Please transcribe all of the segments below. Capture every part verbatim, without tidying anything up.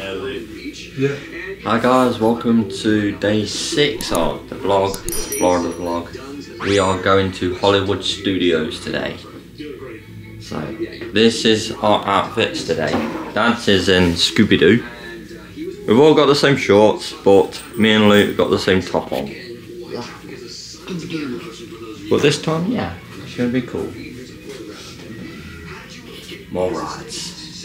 Yeah. Hi guys, welcome to day six of the vlog, Florida vlog. We are going to Hollywood Studios today. So, this is our outfits today. Dad's is in Scooby-Doo. We've all got the same shorts, but me and Luke got the same top on. But this time, yeah, it's going to be cool. More rides.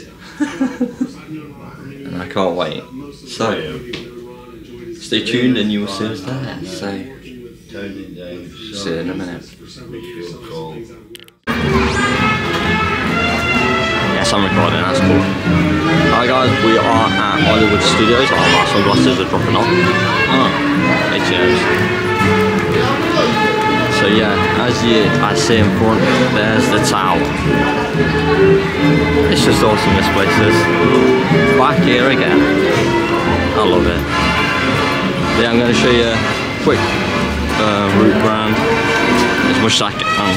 And I can't wait. So, stay tuned and you will see us there. So, see you in a minute. Yes, I'm recording, that's cool. Hi guys, we are at Hollywood Studios. Oh, my sunglasses are dropping off. Oh, H and M's. So yeah, as you I see in front, there's the tower. It's just awesome, this place is. Back here again. I love it. Yeah, I'm going to show you a quick uh, route round as much as I can.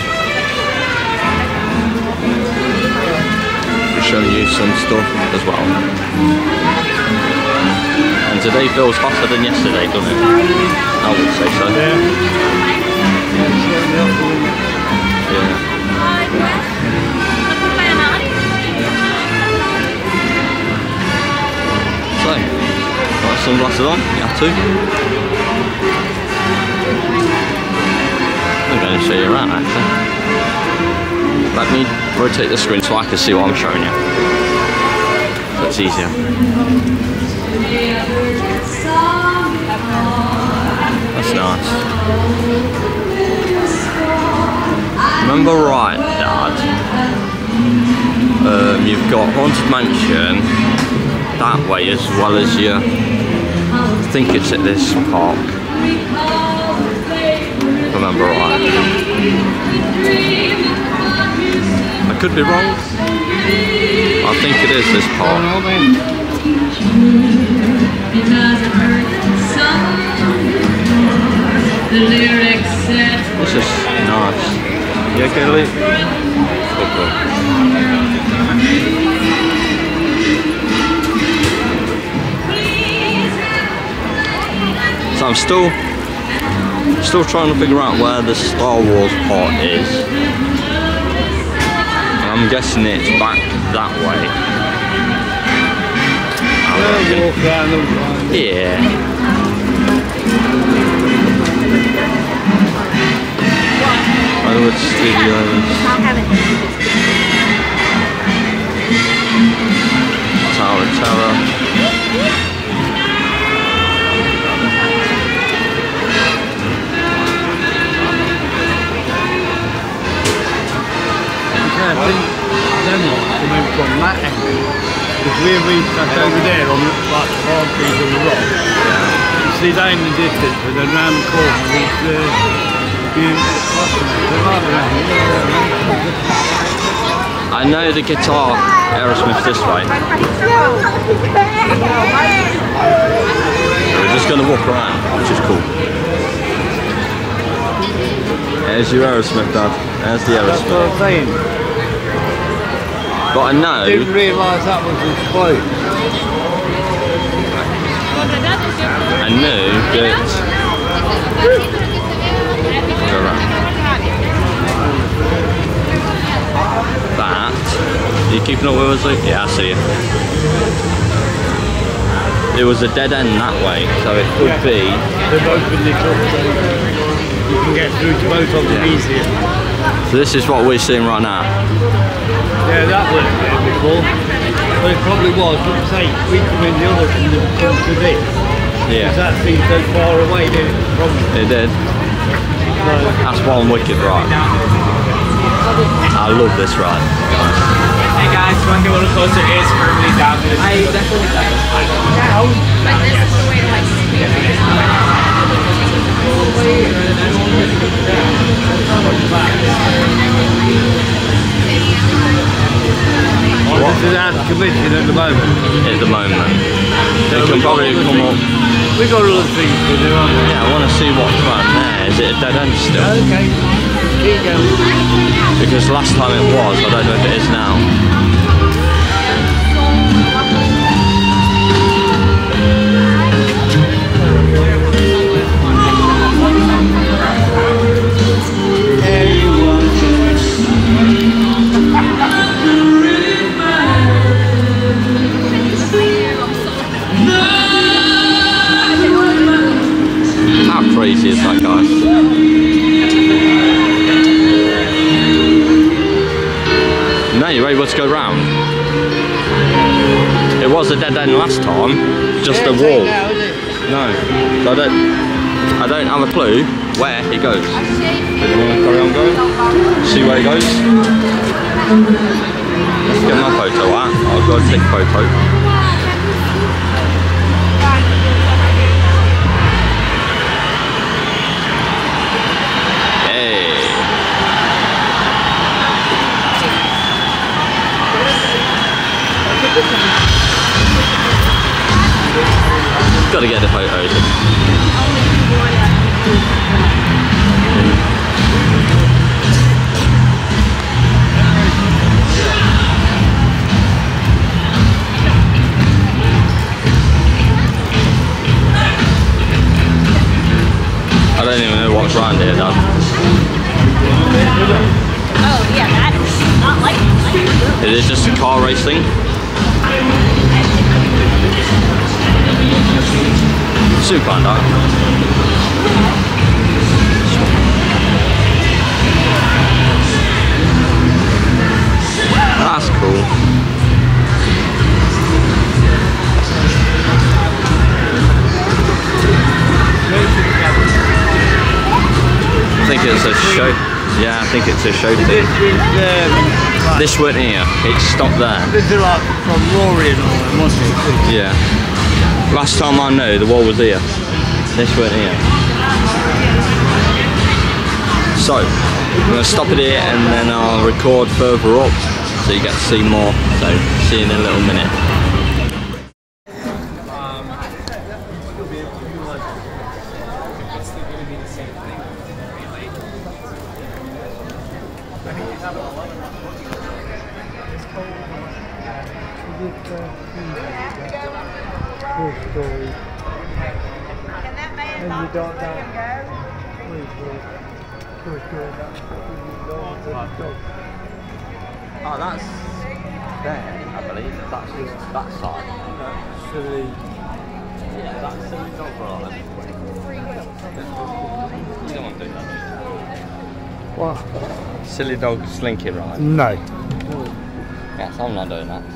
We're showing you some stuff as well. And today feels hotter than yesterday, doesn't it? I would say so. Yeah. Yeah. So, got sunglasses on, you have to. I'm going to show you around actually. Let me rotate the screen so I can see what I'm showing you. So it's easier. That's nice. Remember right, Dad? Um, you've got Haunted Mansion that way as well as you. I think it's at this park. Remember right? I could be wrong. I think it is this park. This is nice. You okay, Lee? Okay. So I'm still still trying to figure out where the Star Wars part is. I'm guessing it's back that way. Yeah. Hollywood Studios. Tower of Terror. I think then to move from that angle, because we're reset over there on the like the palm trees on the rock. Yeah. You see that in the distance, and then round the corner is the I know the guitar Aerosmith this way. We're just going to walk around, which is cool. There's your Aerosmith, Dad. There's the Aerosmith. That's what I'm saying. But I know. I didn't realise that was his quote. I knew that. That. Are you keeping up with us, Luke? Yeah, I see you. It was a dead end that way, so it could yeah. be. They've opened it up so you can get through to both of them yeah. easier. So this is what we're seeing right now. Yeah, that wasn't there before. But it probably was, but say, we come in the other and then come to this. Yeah. Because that seemed so far away, didn't it? Probably. It did. So, that's one wicked ride. I love this ride. Hey guys, you want to get a little closer? It is firmly down to the I definitely got this. But this is the way to like see it. What? This is out of commission at the moment. At the moment. So it can probably come up. We've got other things to do, haven't we? Yeah, I want to see what's around there. Is it a dead end still? Okay. Keep going. Because last time it was, I don't know if it is now. crazy is that, guys? No, you're able to go round. It was a dead end last time, just a wall. No, so I don't, I don't have a clue where he goes. Do you want to carry on going? See where he goes? Let's get my photo out. I'll go and take a photo. Gotta get the photos. I don't even know what's around here, Dan. Oh yeah, that is not like it. Is just a car racing? Soon find out. That's cool. I think it's a show. Yeah, I think it's a show thing. This is um, like, this weren't here. It stopped there. this is like from Rory and all that, wasn't it? Yeah. Last time I know, the wall was here. This weren't here. So, I'm going to stop it here and then I'll record further up so you get to see more. So, see you in a little minute. Story. And you don't know. Oh, that's there, I believe. That's just that side. Silly. Yeah, that's silly dog ride. You don't want to do that. What? Silly dog slinky ride. No. Yes, I'm not doing that.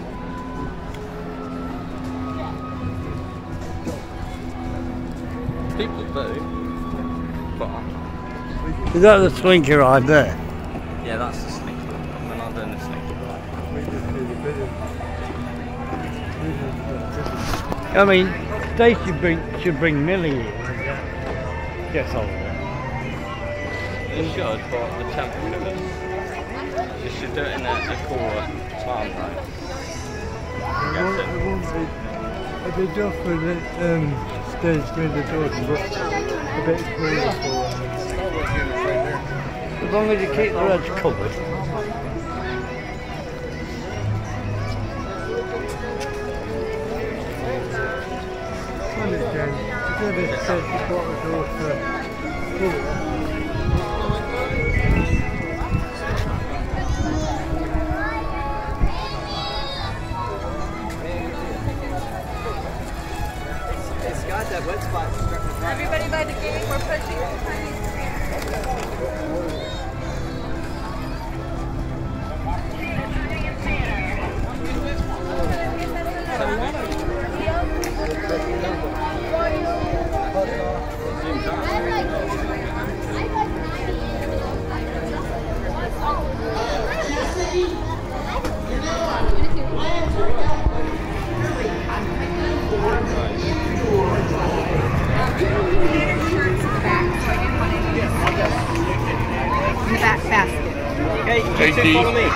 People do, but Is that the slinky ride there? yeah, that's the slinky ride. We're not doing the slinky ride. I mean, they should bring should bring Millie in. Yes, over there. They should, but the temperature. You should do it in a, a cooler time, right? If they just for the um, stage with the doors, but a bit cooler for as long as you keep the edge covered. And again, you do this set, you got the door for cooler. everybody by the gate. We're pushing the tiny back basket. Okay, J T, follow me.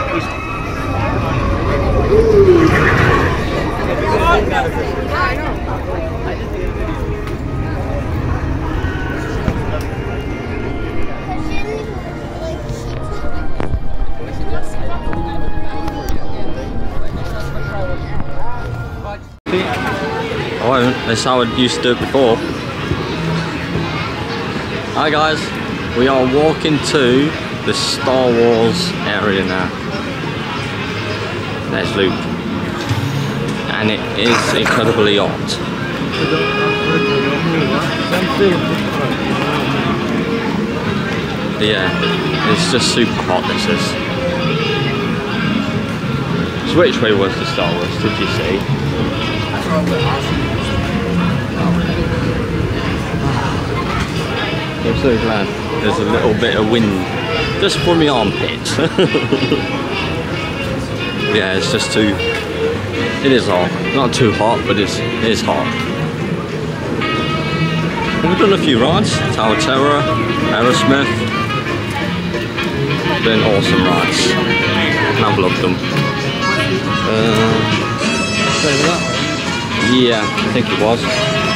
I won't, that's how I used to do it before. Hi guys, we are walking to the Star Wars area now. There's Luke. And it is incredibly hot. Yeah, it's just super hot, this is. So which way was the Star Wars, did you see? I'm so glad there's a little bit of wind just from my armpits. Yeah, it's just too, it is hot. Not too hot, but it's, it is hot. We've done a few rides, Tower of Terror, Aerosmith. Been awesome rides, and I've loved them. Uh, yeah, I think it was.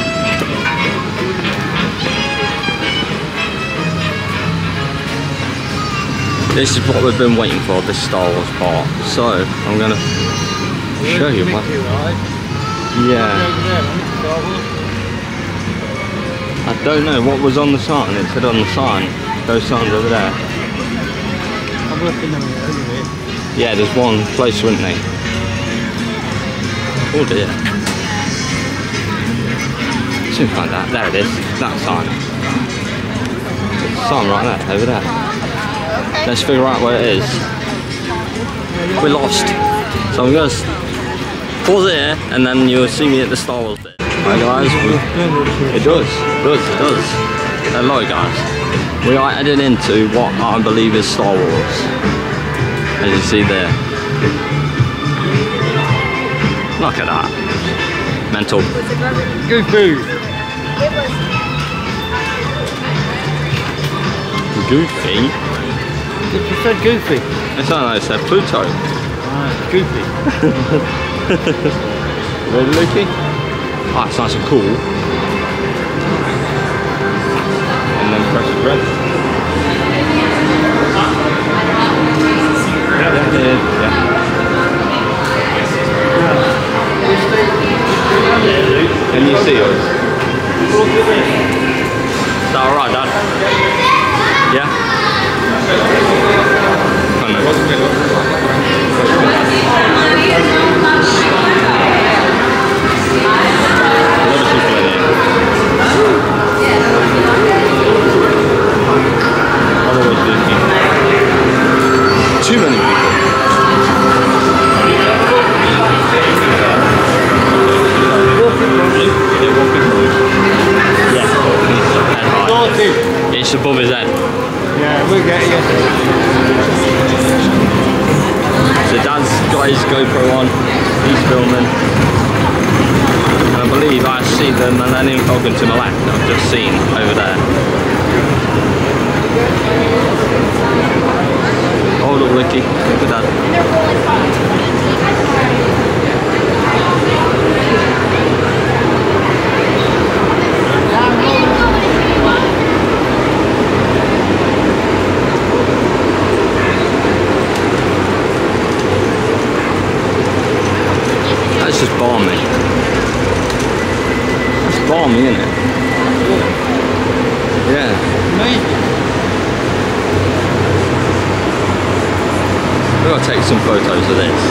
This is what we've been waiting for, this Star Wars part. So, I'm gonna show you what. Yeah. I don't know what was on the sign. It said on the sign, those signs over there. I'm looking at it. Yeah, there's one closer, isn't there? Oh dear. Something like that. There it is. That sign. There's a sign right there, over there. Let's figure out where it is. We're lost. So I'm going to pause it here and then you'll see me at the Star Wars bit. Hi guys, we, it does, it does, it does. Hello guys. We are heading into what I believe is Star Wars. As you see there. Look at that. Mental. Goofy. Goofy? You said Goofy. It's not like I said Pluto. Ah, Goofy. Ready, Lukey? Ah, it's nice and cool. And then press red. Yeah, yeah, yeah. Can you see us? Is that alright, Dad? Yeah? Oh, no. Too many people. Yeah. It's above his head. Yeah, we'll get you. So Dad's got his GoPro on, he's filming. And I believe I see the Millennium Falcon to my left that I've just seen over there. Hold up, Ricky. Look at that. That's just balmy. That's balmy, isn't it? Yeah. Amazing. We've got to take some photos of this.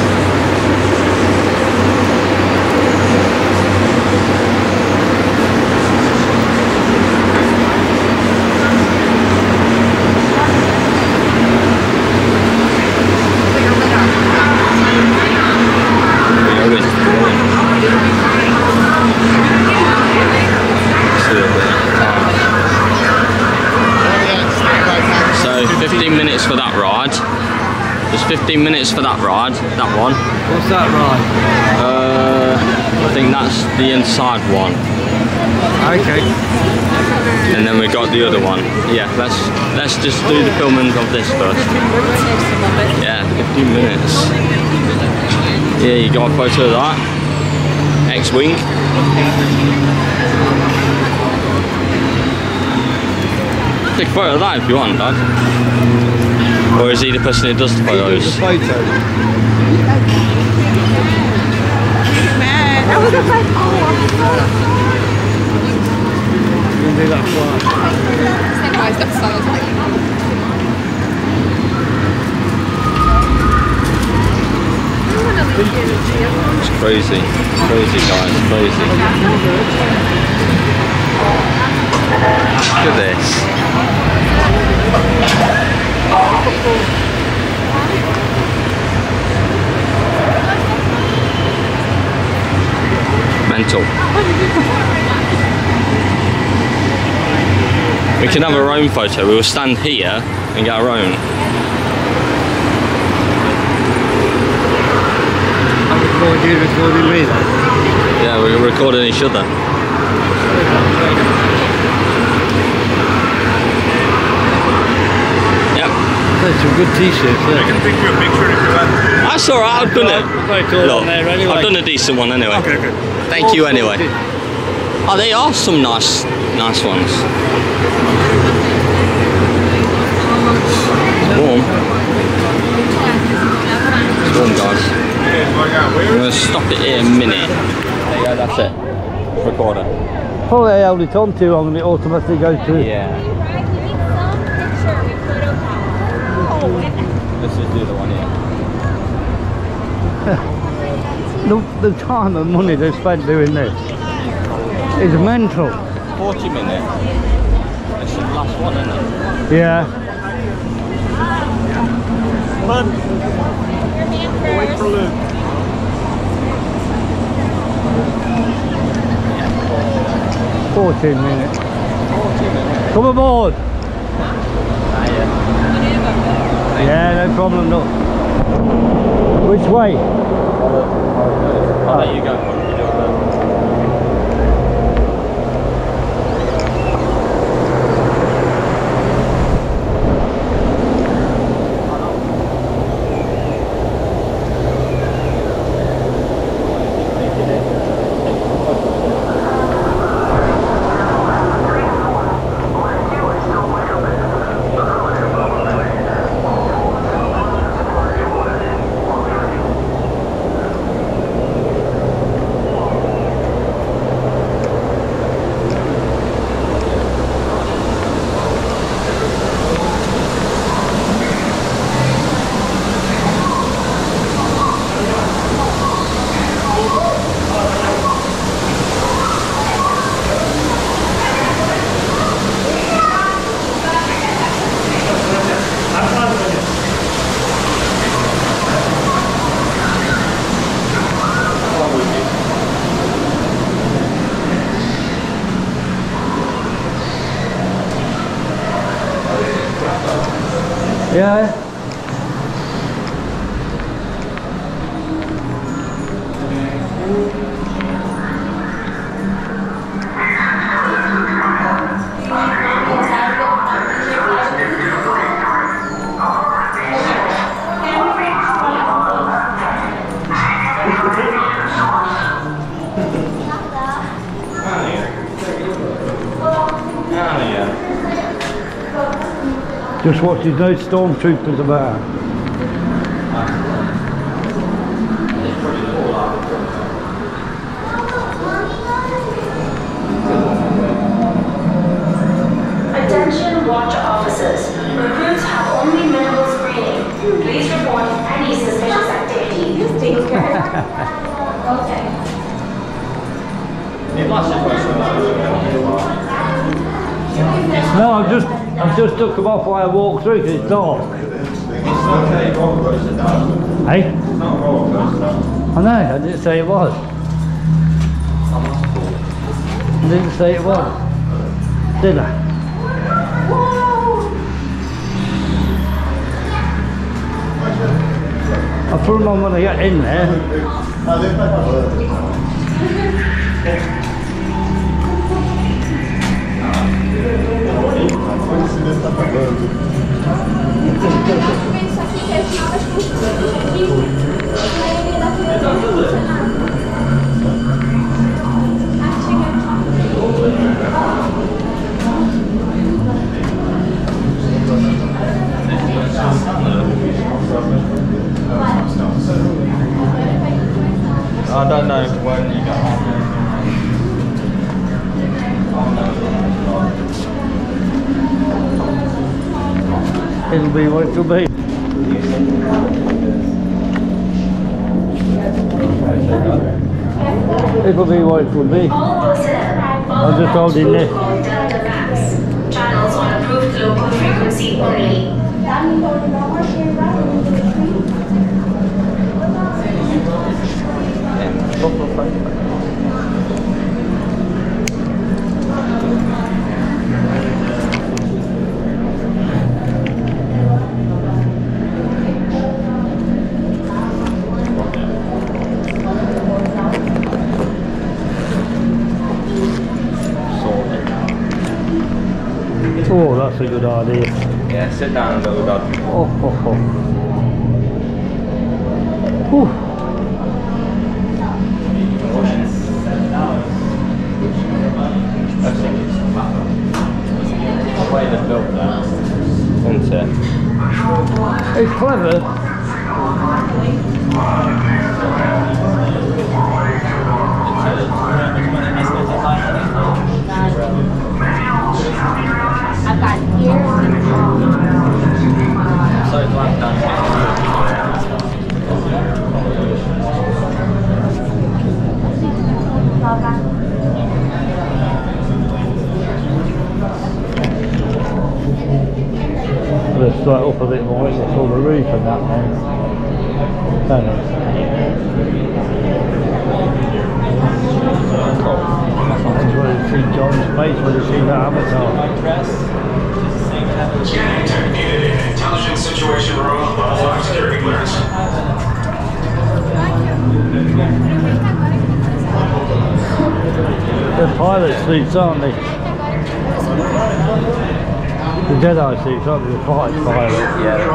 So fifteen minutes for that ride. There's fifteen minutes for that ride, that one. What's that ride? Uh, I think that's the inside one. Okay. And then we got the other one. Yeah, let's let's just do the filming of this first. Yeah, fifteen minutes. Yeah, you got a photo of that. X-Wing. Take a photo of that if you want, Dad. Or is he the person who does the photos? The photo. Man, that was a fun. You can do that fly. It's crazy. Crazy, guys. Crazy. Look at this. Mental. We can have our own photo. We will stand here and get our own. I'm recording you, recording me then. Yeah, we're recording each other. Yep. There's some good t-shirts there. I can take you a picture if you want. That's alright, I've done it. It's all Look, on there anyway. I've done a decent one anyway. Okay, good. Thank you anyway. Oh, they are some nice, nice ones. It's warm. It's warm, guys. I'm going to stop it here a minute. There you go, that's it. Recorder. Probably I held it on too long and it automatically goes to... Yeah. Let's just do the one here. the, the time and money they spent doing this is mental. forty minutes. This is the last one, isn't it? Yeah. Wait for Luke. fourteen minutes. Come aboard. Yeah, no problem, no. Which way? I'll let you go. Yeah. Just watch, there's no stormtroopers about. Attention watch officers. Recruits have only minimal screening. Please report any suspicious activity. Okay. No, I've just, I've just took them off while I walk through because it's dark. Hey? I know, I didn't say it was. I didn't say it was. Did I? I'll put them on when I get in there. I don't know when you get home. It'll be what it'll be. It'll be what it will be. I'm just holding this. emergency only. Oh, that's a good idea. Yeah, sit down, little dog. Oh, oh, oh. Whew. I think it's the way they built that. Isn't it? It's clever. I've got here. So glad done. Let's start up a bit more, it's all the roof and that now. Don't it? That's where you see John's face when you see that avatar. Scanning tech needed in intelligence situation room, five security clearance. They're pilot suits, aren't they? The Jedi suits, aren't they? The fighter pilots. Yeah, the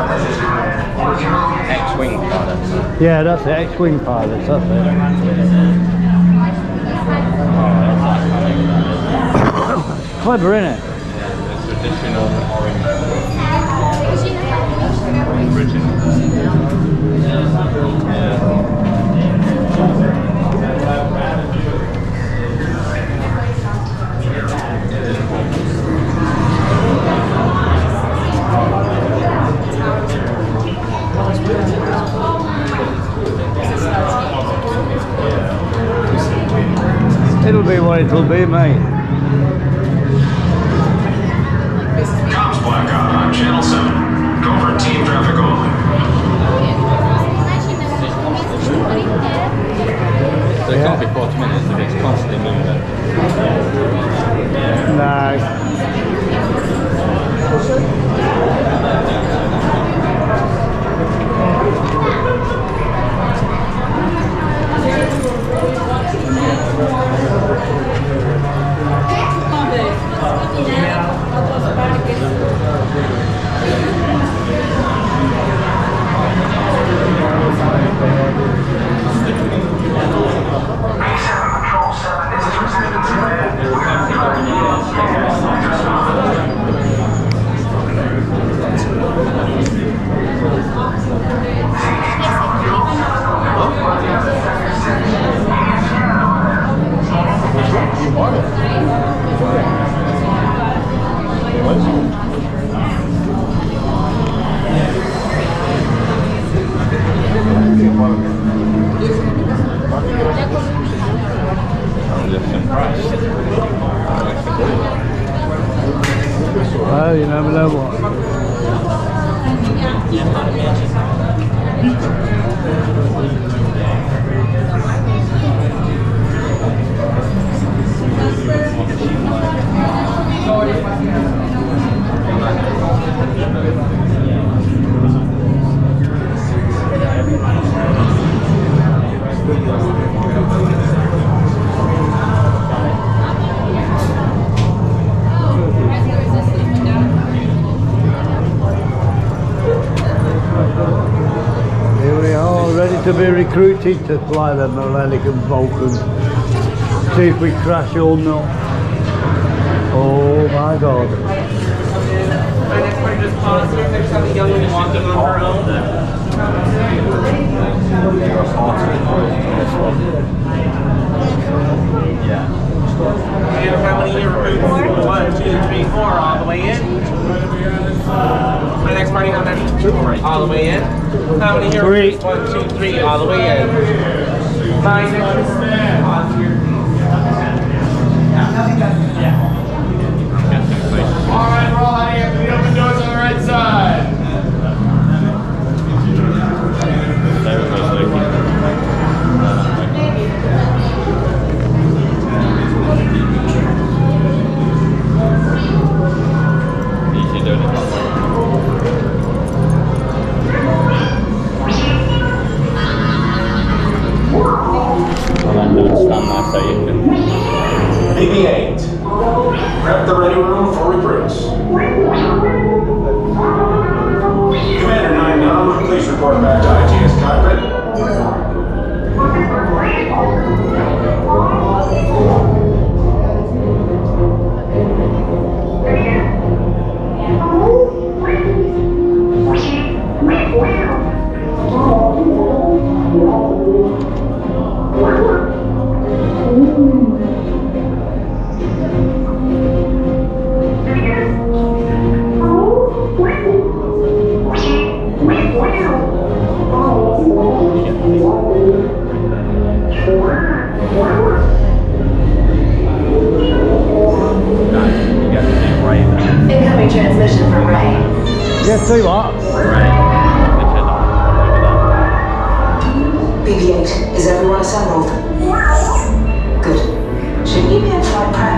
X-Wing pilots. Yeah, that's the X-Wing pilots, that's it. Clever, isn't it? Yeah, the traditional orange. Original. It'll be what it'll be, mate. Cops blackout on channel seven. Covert team traffic only. They can't be forty minutes if it's constantly moving. No. Oh, you never know what. Here we are, ready to be recruited to fly the Millennium Falcon. See if we crash or not. Oh my God. My next one, just pause here. There's some young woman walking on her own. Yeah. And how many year recruits? One, two, three, four, all the way in. My next party, how many? All the way in. How many here? Three. One, two, three, all the way in. Nine. Pause here. Yeah. All right, we're all heading into the open doors. on there so you can... B B eight. Prep the ready room for recruits. Commander nine Num, please report back to I T S cockpit. Incoming transmission from Ray. Yeah, see what? B B eight, is everyone assembled? Good. Shouldn't you be in flight prep?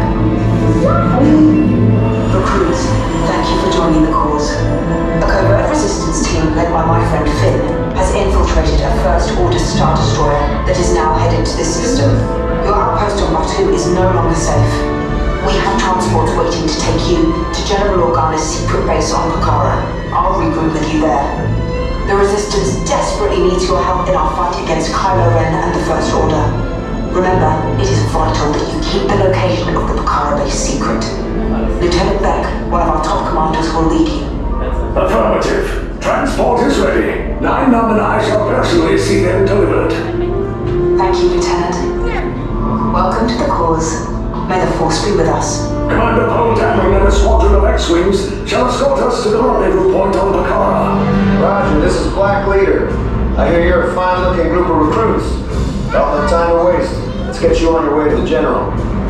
Recruits, thank you for joining the cause. A covert resistance team led by my friend Finn has infiltrated a First Order Star Destroyer that is now headed to this system. Your outpost on Batu is no longer safe. We have transports waiting to take you to General Organa's secret base on Pucara. I'll regroup with you there. The Resistance desperately needs your help in our fight against Kylo Ren and the First Order. Remember, it is vital that you keep the location of the Pucara base secret. Lieutenant Beck, one of our top commanders, will lead you. Affirmative. Transport is ready. Nine Num and I shall personally see them delivered. Thank you, Lieutenant. Welcome to the cause. May the Force be with us. Commander Poe Dameron and a squadron of X-Wings shall escort us to the rendezvous point on Pucara. Roger, this is Black Leader. I hear you're a fine-looking group of recruits. Don't have time to waste. Let's get you on your way to the General.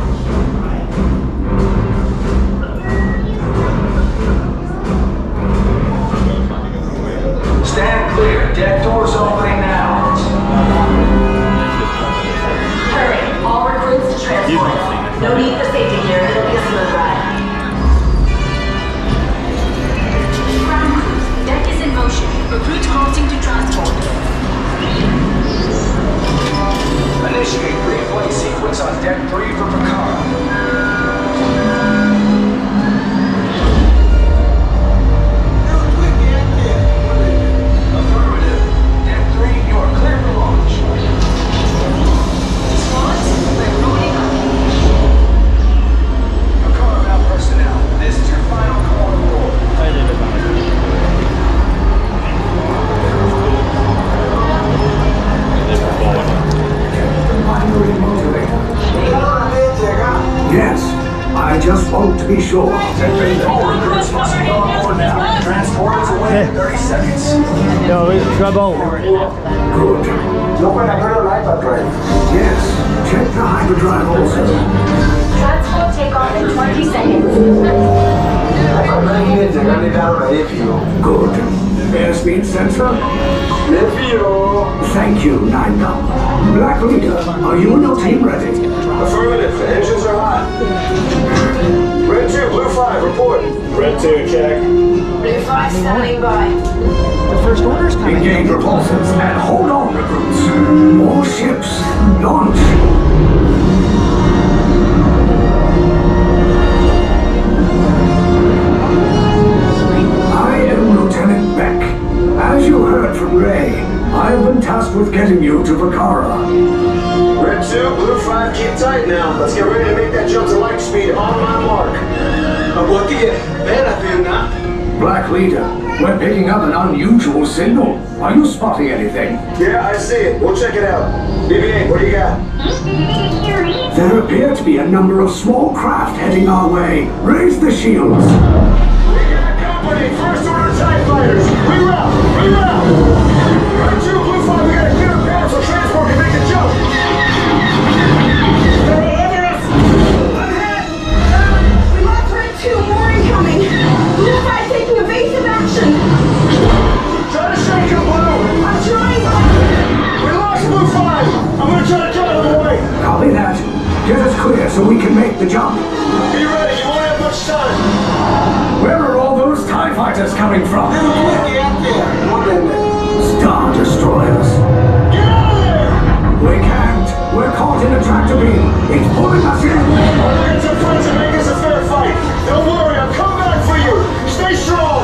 Stand clear. Deck doors opening now. Hurry, all recruits to transport. No need for safety here. It'll be a smooth ride. Ground crews, deck is in motion. Recruits crossing to transport. Initiate replay sequence on deck three for Pucara. Affirmative. Deck three, you are clear for launch. Squads, we're rolling up. Pucara mount personnel, this is your final call to roll. Yes, I just want to be sure. All recruits must be on board now. Transport is away in thirty seconds. No, it's trouble. Good. Look at hyperdrive. Yes, check the hyperdrive also. Transport takeoff in twenty seconds. Good. Airspeed sensor? Thank you, Nine Num. Black Leader, are you and your team ready? Affirmative. The engines are hot. Red two, Blue five, report. Red two, check. Blue five standing by. The First Order's coming. Engage repulsors and hold on, recruits. More ships. Launch. I am Lieutenant Beck. As you heard from Ray, I have been tasked with getting you to Pucara. Red two, Blue five, keep tight now. Let's get ready to make that jump to light speed on my mark. What the hell? Black Leader, we're picking up an unusual signal. Are you spotting anything? Yeah, I see it. We'll check it out. B B eight, what do you got? There appear to be a number of small craft heading our way. Raise the shields. We got company, First Order TIE fighters. Reroute, reroute. Red two, Blue five, we got a clear path so transport can make the jump. We lost Red two, more incoming. Blue five taking evasive action. Try to shake him, Blue. I'm trying. We lost Blue five. I'm gonna try to cut him away. Copy that. Get us clear so we can make the jump. Be ready, you won't have much time. Where are all those TIE fighters coming from? Star Destroyers. Get out of there! We can't. We're caught in a tractor beam. It's pulling us in. Alliance are friends and make us a fair fight. Don't worry, I'll come back for you. Stay strong.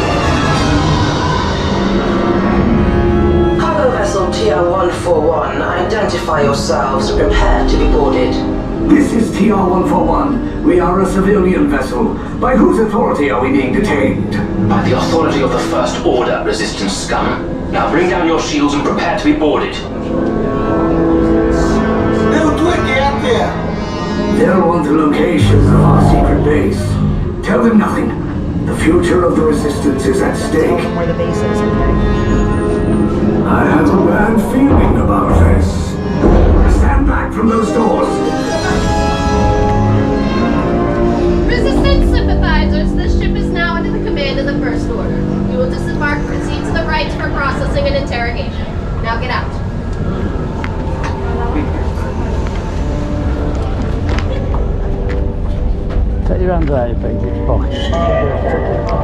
Cargo vessel T R one forty-one, identify yourselves and prepare to be boarded. This is T R one forty-one. We are a civilian vessel. By whose authority are we being detained? By the authority of the First Order, Resistance scum. Now bring down your shields and prepare to be boarded. Little Twiggy out there. They'll want the location of our secret base. Tell them nothing. The future of the Resistance is at stake. Where the base is, okay? I have a bad feeling about this. Stand back from those doors. Resistance sympathizers, this ship is now under the command of the First Order. You will disembark and proceed to the right for processing and interrogation. Now get out. Take your hands out of your feet, pocket.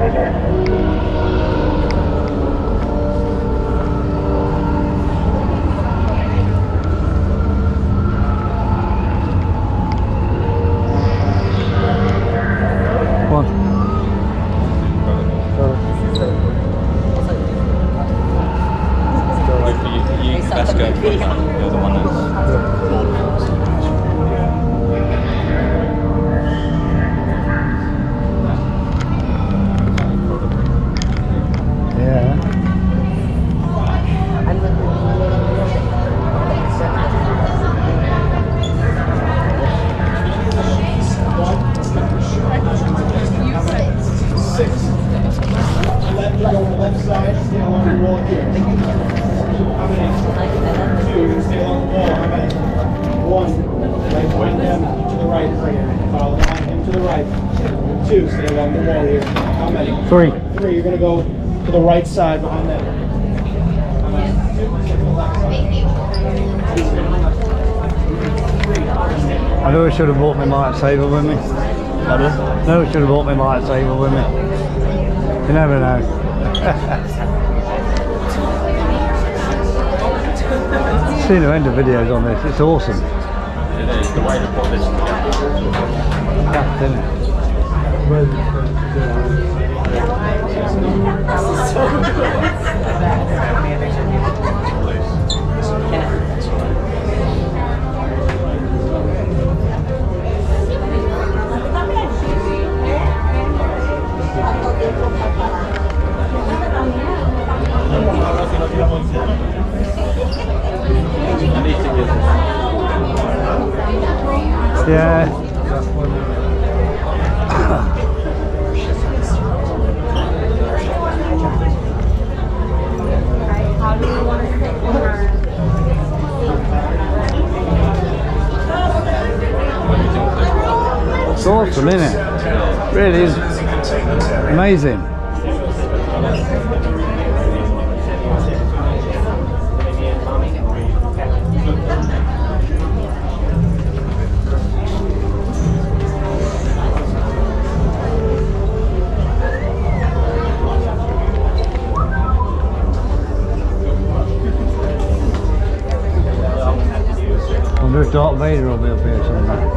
Let's go for that. You're the one that's... Yeah. Six. Left, go on the left side, stay along the wall here. How many? Two, stay along the wall. How many? One. Right, one him to the right. Follow behind him to the right. Two, stay along the wall here. How many? Three. Three, you're gonna go to the right side behind that. How many? Two, stay to the left side. Thank you. I know I should have brought my lightsaber with me. Pardon? No, I should have brought my lightsaber with me. You never know. Seen a end of videos on this, it's awesome. It is the way to put this together. Yeah, isn't it? Yeah. It's awesome, isn't it? Really is amazing. I wonder if Darth Vader will be up here somewhere.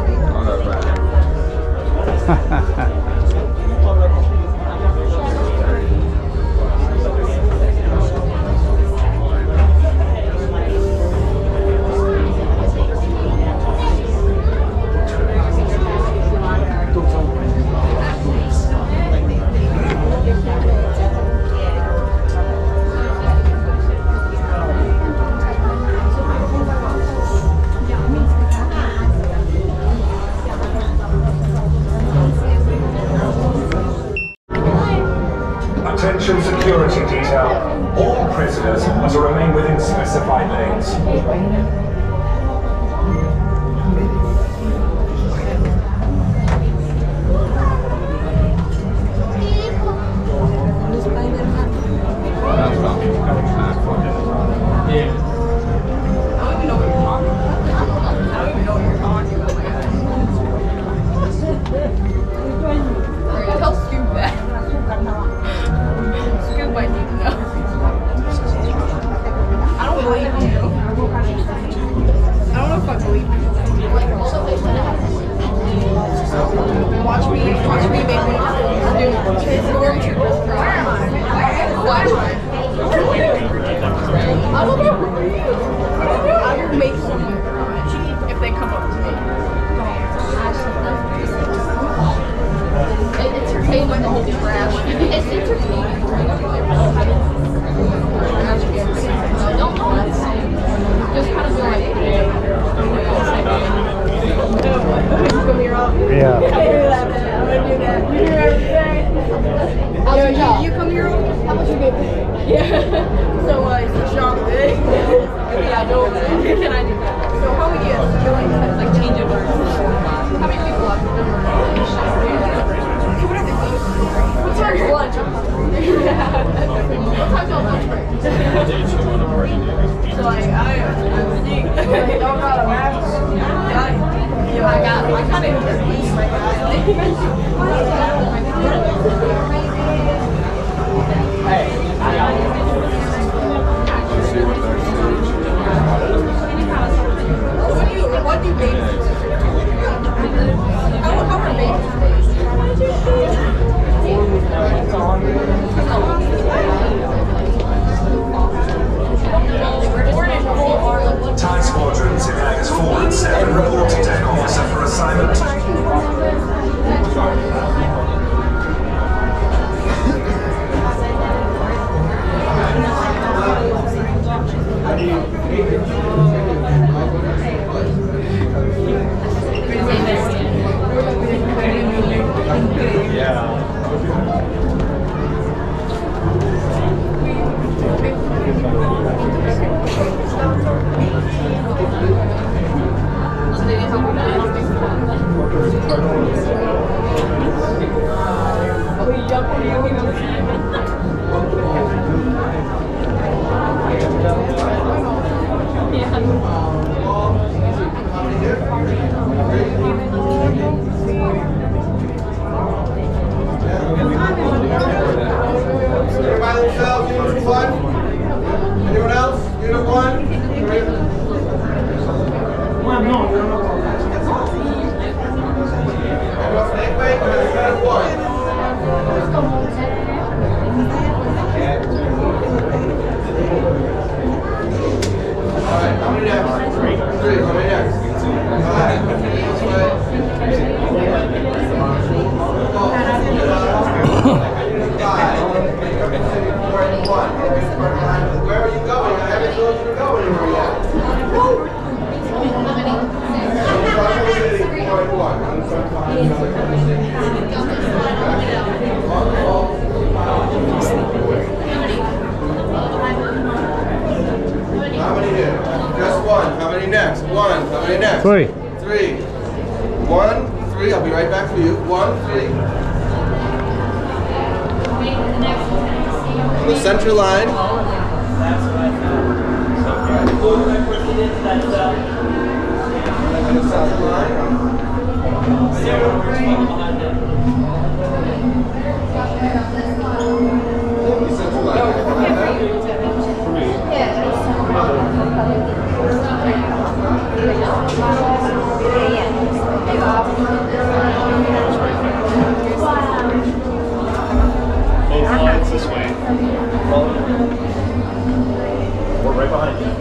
watch me, watch me make one of his stormtroopers cry. Watch me. I don't know. I will make someone cry if they come up to me. It, it's entertainment the whole crash. It's entertaining. Don't know that song. Just kind of feel like Yeah. I'm gonna do that. You do everything. How's your job? You come here often? How much you get paid? Yeah. So, uh, is the shop big? Yeah, I know. Can I do that? So, how many years? Like, change of words. How many people have been what time's your lunch? I'm hungry. Yeah. What time's your lunch break? So, like, I, I think, y'all got a rap? Yeah, I got, I kind of eat my guy. Hey, I got it. What do you, what do you babies? How, how are babies? TIE squadrons in Haggis four and seven report to deck officer for assignment. Everybody themselves, unit one? Anyone else? Unit one? One, no. Wait, wait, unit one. Alright, how many next? Three. Three, how many next? Alright, this way. Where are you going? I haven't told you to go anywhere yet. How many here? Just one. How many next? One. How many next? Three. Three. One, three. I'll be right back for you. One, three. On the center line. Both lines this way. We're right behind you.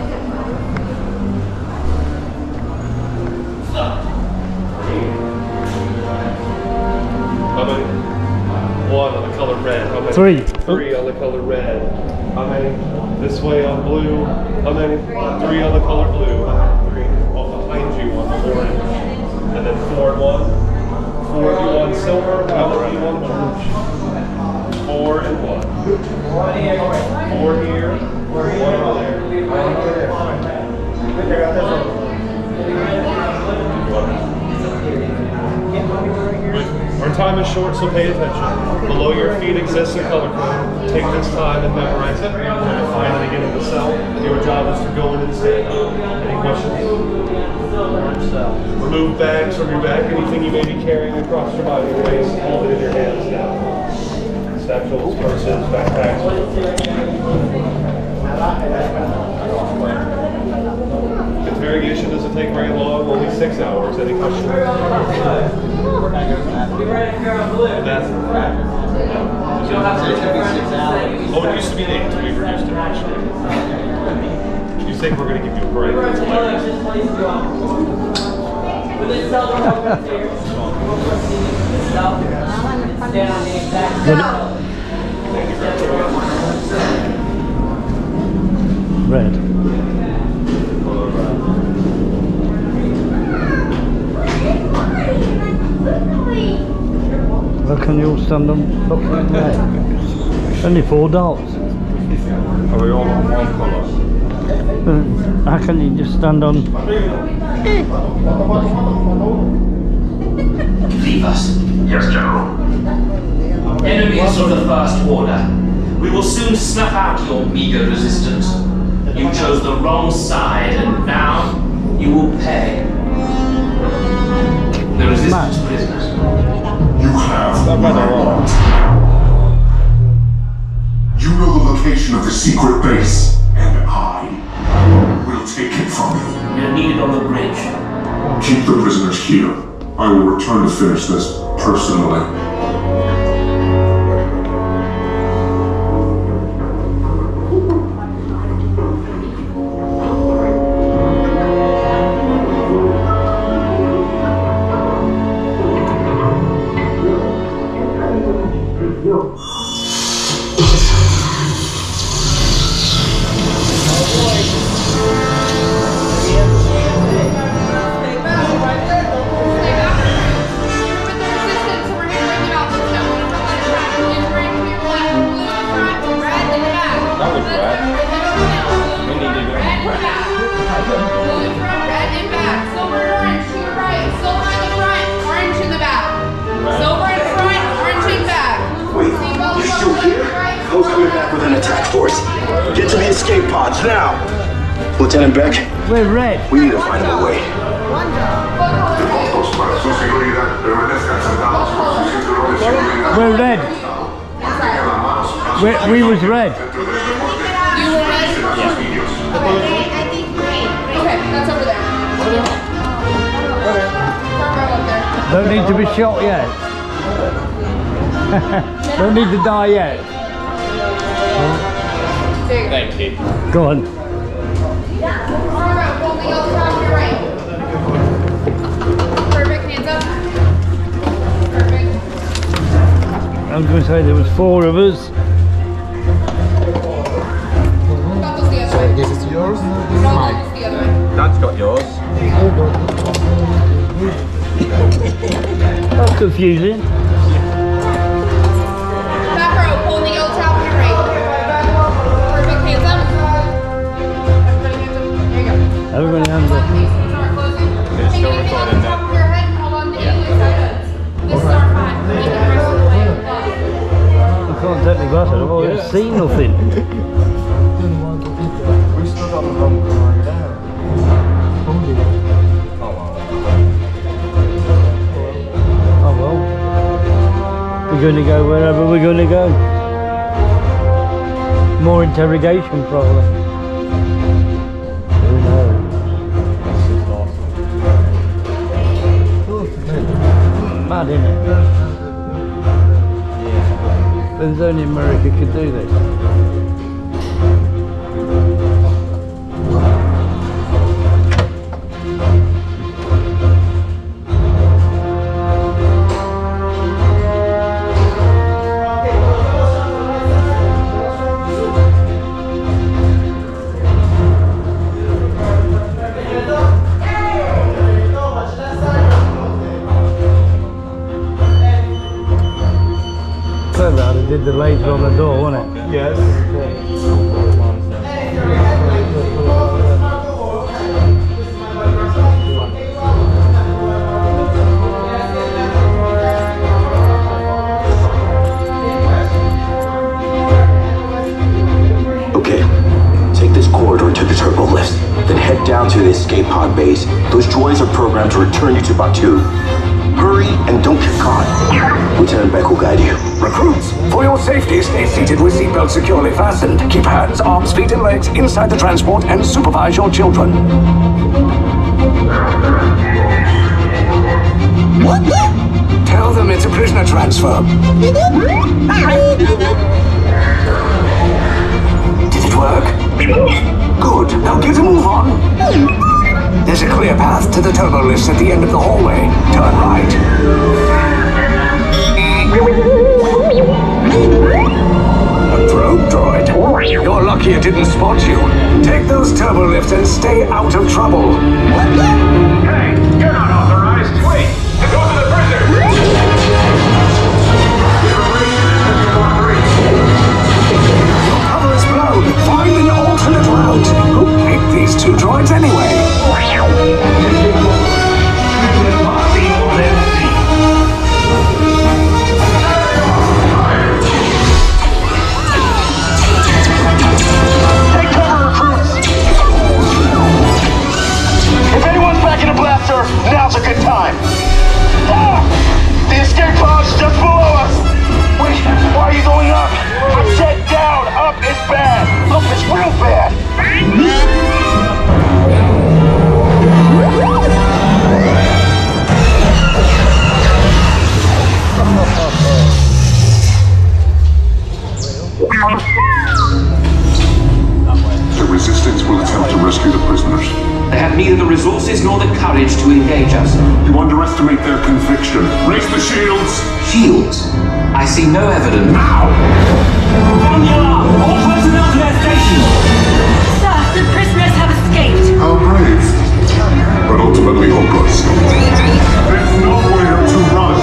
How many? One on the color red. How many? Three. Three on the color red. How many? This way on blue. How many? Three on the color blue. Three. Oh, behind you on the orange. And then four and one. Four of you on silver. How many you on orange? Four and one. Four here. One over there. Our time is short, so pay attention. Below your feet exists a color code. Take this time and memorize it. And find it again in the cell. Your job is to go in and stand up. Any questions? Remove bags from your back. Anything you may be carrying across your body or waist, hold it in your hands now. Satchels, purses, backpacks. Get Interrogation doesn't take very long, only six hours. Any questions? That's oh, it used to be eight. We reduced it actually. You think we're going to give you a break? That's hilarious. Red. How can you all stand on fucking red? Only four dots. Are we all on one colour? Uh, how can you just stand on? Leave us. Yes, General. Enemies of the First Order. We will soon snuff out your meager resistance. You chose the wrong side, and now you will pay. The resistance prisoners. You have what I want. You know the location of the secret base, and I will take it from you. You're needed on the bridge. Keep the prisoners here. I will return to finish this personally. Lieutenant Beck? We're red. We need to find him a way. We're red. We're, we was red. You were red? Yeah. Okay, that's over there. Don't need to be shot yet. Don't need to die yet. Thank you. Go on. Perfect, hands up. Perfect. I was going to say there was four of us. Sorry, this is yours. This is mine. The other way. Dad's got yours. That's confusing. Back row, pulling the yellow towel on your right. Perfect, hands up. Everybody hands up. There you go. Everybody hands up. It's still recording now. Top of your head and hold on to the other side. This is our five. Keep the rest of the way up. I can't take me glasses. I've already seen nothing. We stood on the wrong corner down. Oh well. We're going to go wherever we're going to go. More interrogation probably. Who knows? Mad, isn't it? Yeah. There's only America could do this. They did the laser on the door, wasn't it? Yes. Okay, take this corridor to the turbo lift, then head down to the escape pod base. Those droids are programmed to return you to Batuu. Hurry and don't get caught. Lieutenant Beck will guide you. Recruits, for your safety, stay seated with seatbelts securely fastened. Keep hands, arms, feet, and legs inside the transport and supervise your children. What? Tell them it's a prisoner transfer. Did it work? Good. Now get a move on. There's a clear path to the turbo lifts at the end of the hallway. Turn right. A probe droid. You're lucky it didn't spot you. Take those turbo lifts and stay out of trouble. Hey, you're not authorized. Wait, go to the prisoner. Your cover is blown. Find an alternate route. Who picked these two droids anyway? Now's a good time. Ah! The escape pod's just below us. Wait, why are you going up? I said down. Up is bad. Up is real bad. The Resistance will attempt to rescue the prisoners. They have neither the resources nor the courage to engage us. You underestimate their conviction. Raise the shields! Shields? I see no evidence. Now! On the alarm! All personnel to their stations! Sir, the prisoners have escaped. How brave, but ultimately hopeless. There's nowhere to run.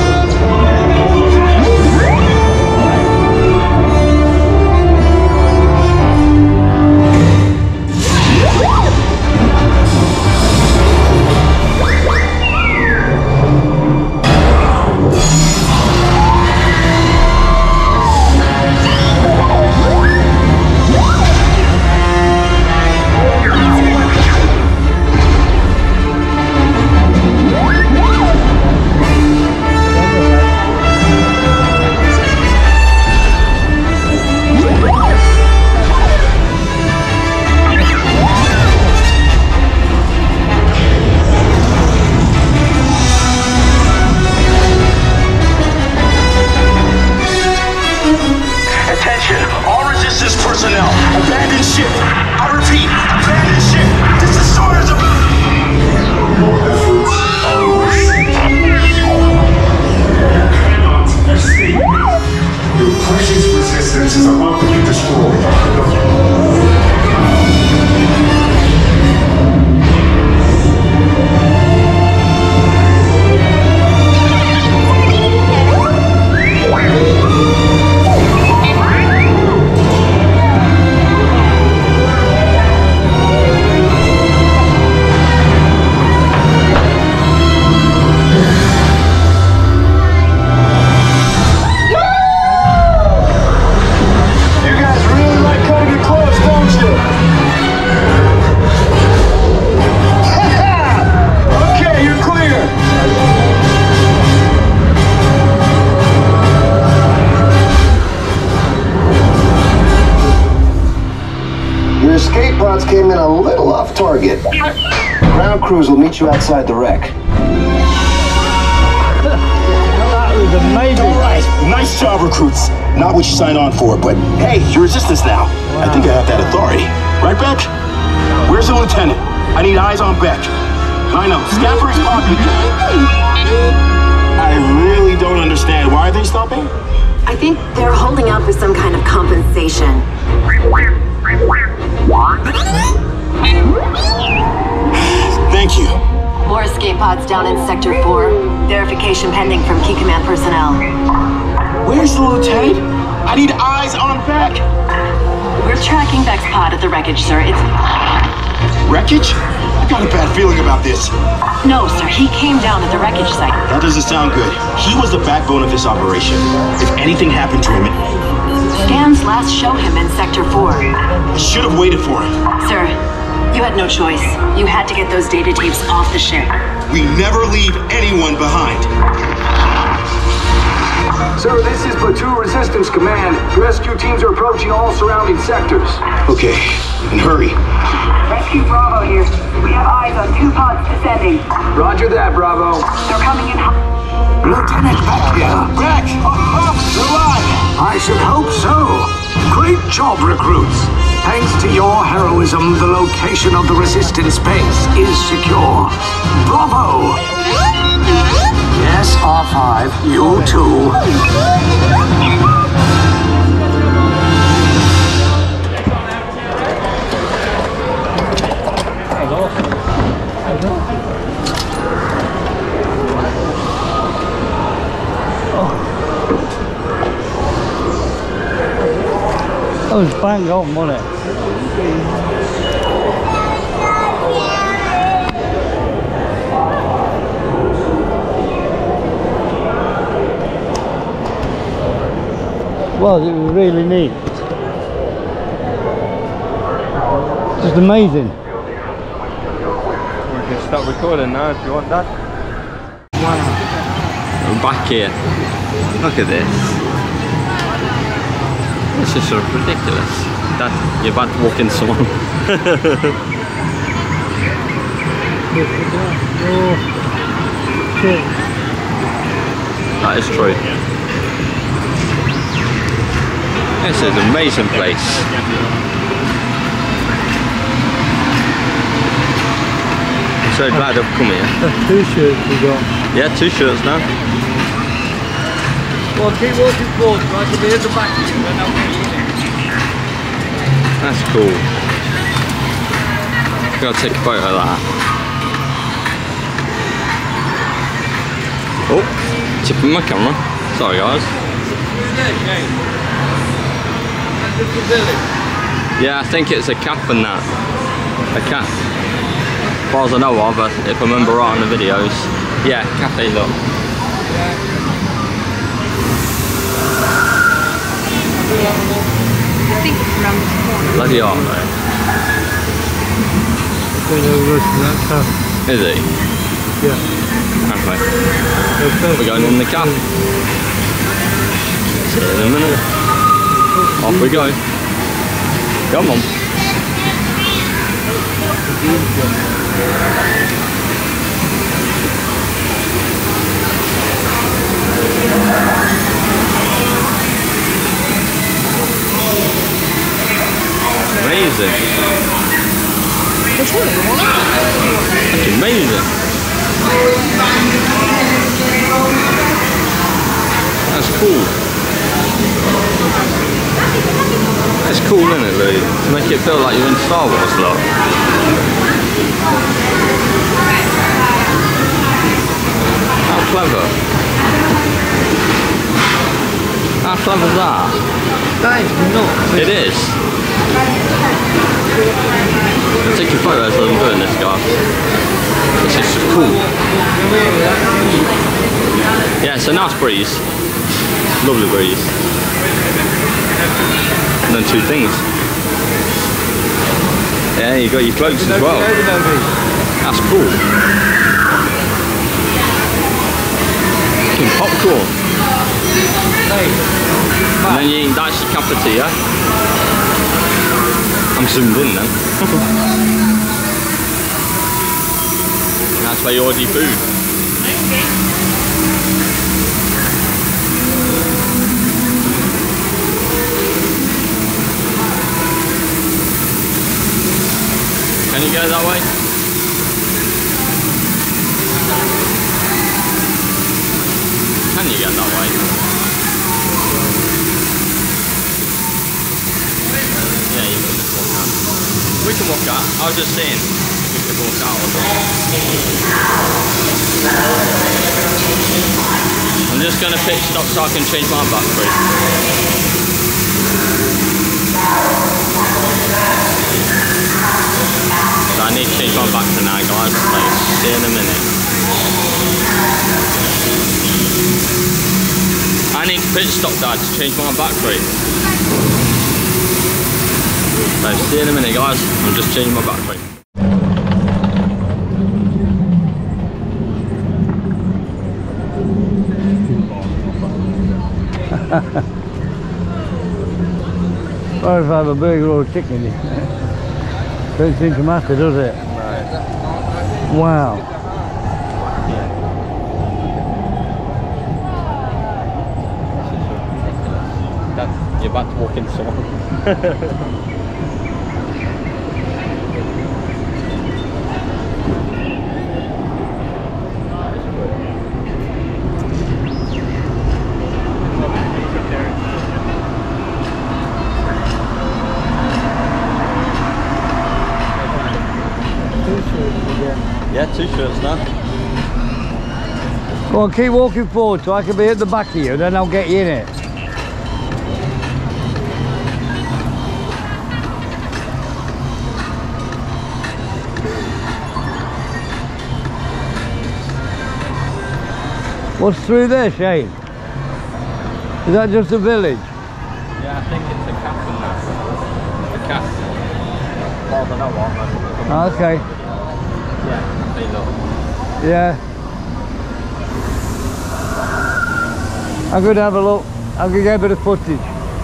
Came in a little off target. Ground crews will meet you outside the wreck. That was amazing. All right, nice job, recruits. Not what you signed on for, but hey, you're Resistance now. Wow. I think I have that authority. Right, Beck? Where's the lieutenant? I need eyes on Beck. I know, Scaffer is popping. I really don't understand. Why are they stopping? I think they're holding out for some kind of compensation. Thank you. More escape pods down in Sector four. Verification pending from Key Command personnel. Where's the lieutenant? I need eyes on Beck. We're tracking Beck's pod at the wreckage, sir. It's... Wreckage? I got a bad feeling about this. No, sir. He came down at the wreckage site. That doesn't sound good. He was the backbone of this operation. If anything happened to him... It... Scans last show him in Sector four. I should have waited for him. Sir, you had no choice. You had to get those data tapes off the ship. We never leave anyone behind. Sir, this is Platoon Resistance Command. Rescue teams are approaching all surrounding sectors. Okay, and hurry. Rescue Bravo here. We have eyes on two pods descending. Roger that, Bravo. They're coming in. Lieutenant Vecchia. Back! Alive! I should hope so. Great job, recruits. Thanks to your heroism, the location of the Resistance base is secure. Bravo! Yes, R five, you too. That was bang on, wasn't it? Well, it was really neat. Just amazing. We can stop recording now if you want that. I'm back here. Look at this. This is sort of ridiculous. That you're about to walk into someone. That is true. This is an amazing place. I'm so glad I've come here. Two shirts we got. Yeah, two shirts now. Well, keep walking forward, right? So there's the back. That's cool. Gotta take a photo of that. Oh, tipping my camera. Sorry guys. Yeah, I think it's a cap and that. A cap. As far as I know of, but if I remember right on the videos. Yeah, cafe look. I think it's around this corner. Bloody hard, mate. Is he? Yeah. Okay. We're going in the cap. See you in a minute. Off we go. Come on. Amazing. That's amazing. That's cool. It's cool, isn't it, Lou? To make it feel like you're in Star Wars, lot. How clever. How clever is that? That is nuts. It is. I'll take your photos of them doing this, guys. This is just cool. Yeah, it's a nice breeze. Lovely breeze. And then two things. Yeah, you got your cloaks as well. That's cool. Fucking popcorn. And then you eat nice cup of tea, yeah? I'm zoomed in then. And that's where you order your food. Can you go that way? Can you get that way? Yeah, you can just walk out. We can walk out. I was just saying we could walk out. I'm just going to pitch stop so I can change my battery. So I need to change my battery now, guys. Like, see you in a minute. I need to pitch stop, Dad, to change my battery. So see you in a minute, guys. I'm just changing my battery. Or if I have a burger or chicken, it don't seem to matter, does it? No. Wow. That's, you're about to walk into someone. Yeah, two shirts now. Go on, keep walking forward so I can be at the back of you, then I'll get you in it. What's through there, Shane? Is that just a village? Yeah, I think it's a castle now. A castle. More than I want. Oh, okay. Yeah, they look. Yeah. I'm going to have a look. I'm going to get a bit of footage.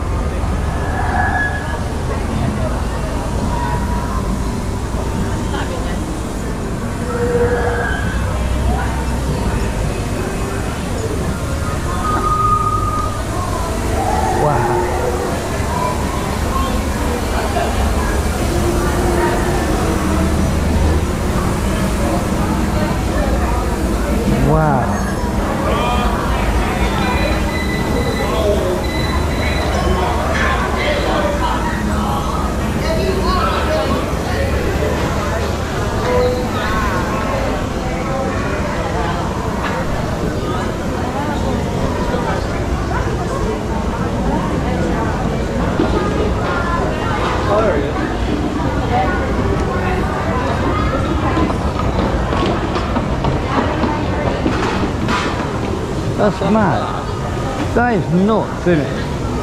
That's mad. That is nuts, isn't it?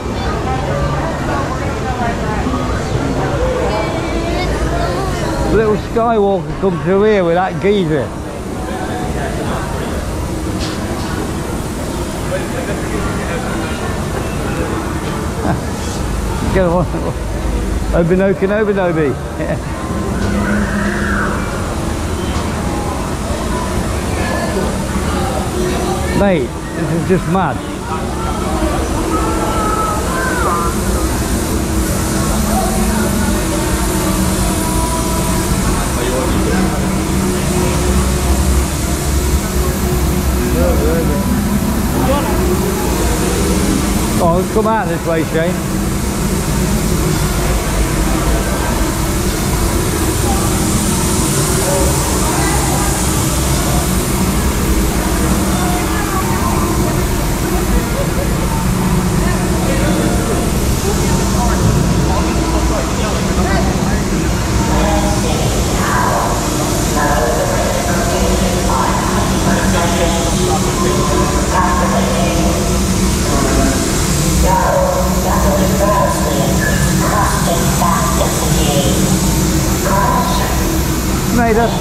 Little Skywalker come through here with that geezer. Get on. Obi-Nobi, Obi-Nobi. Mate, this is just mad. Oh, let's come out this way, Shane. Mate, that's,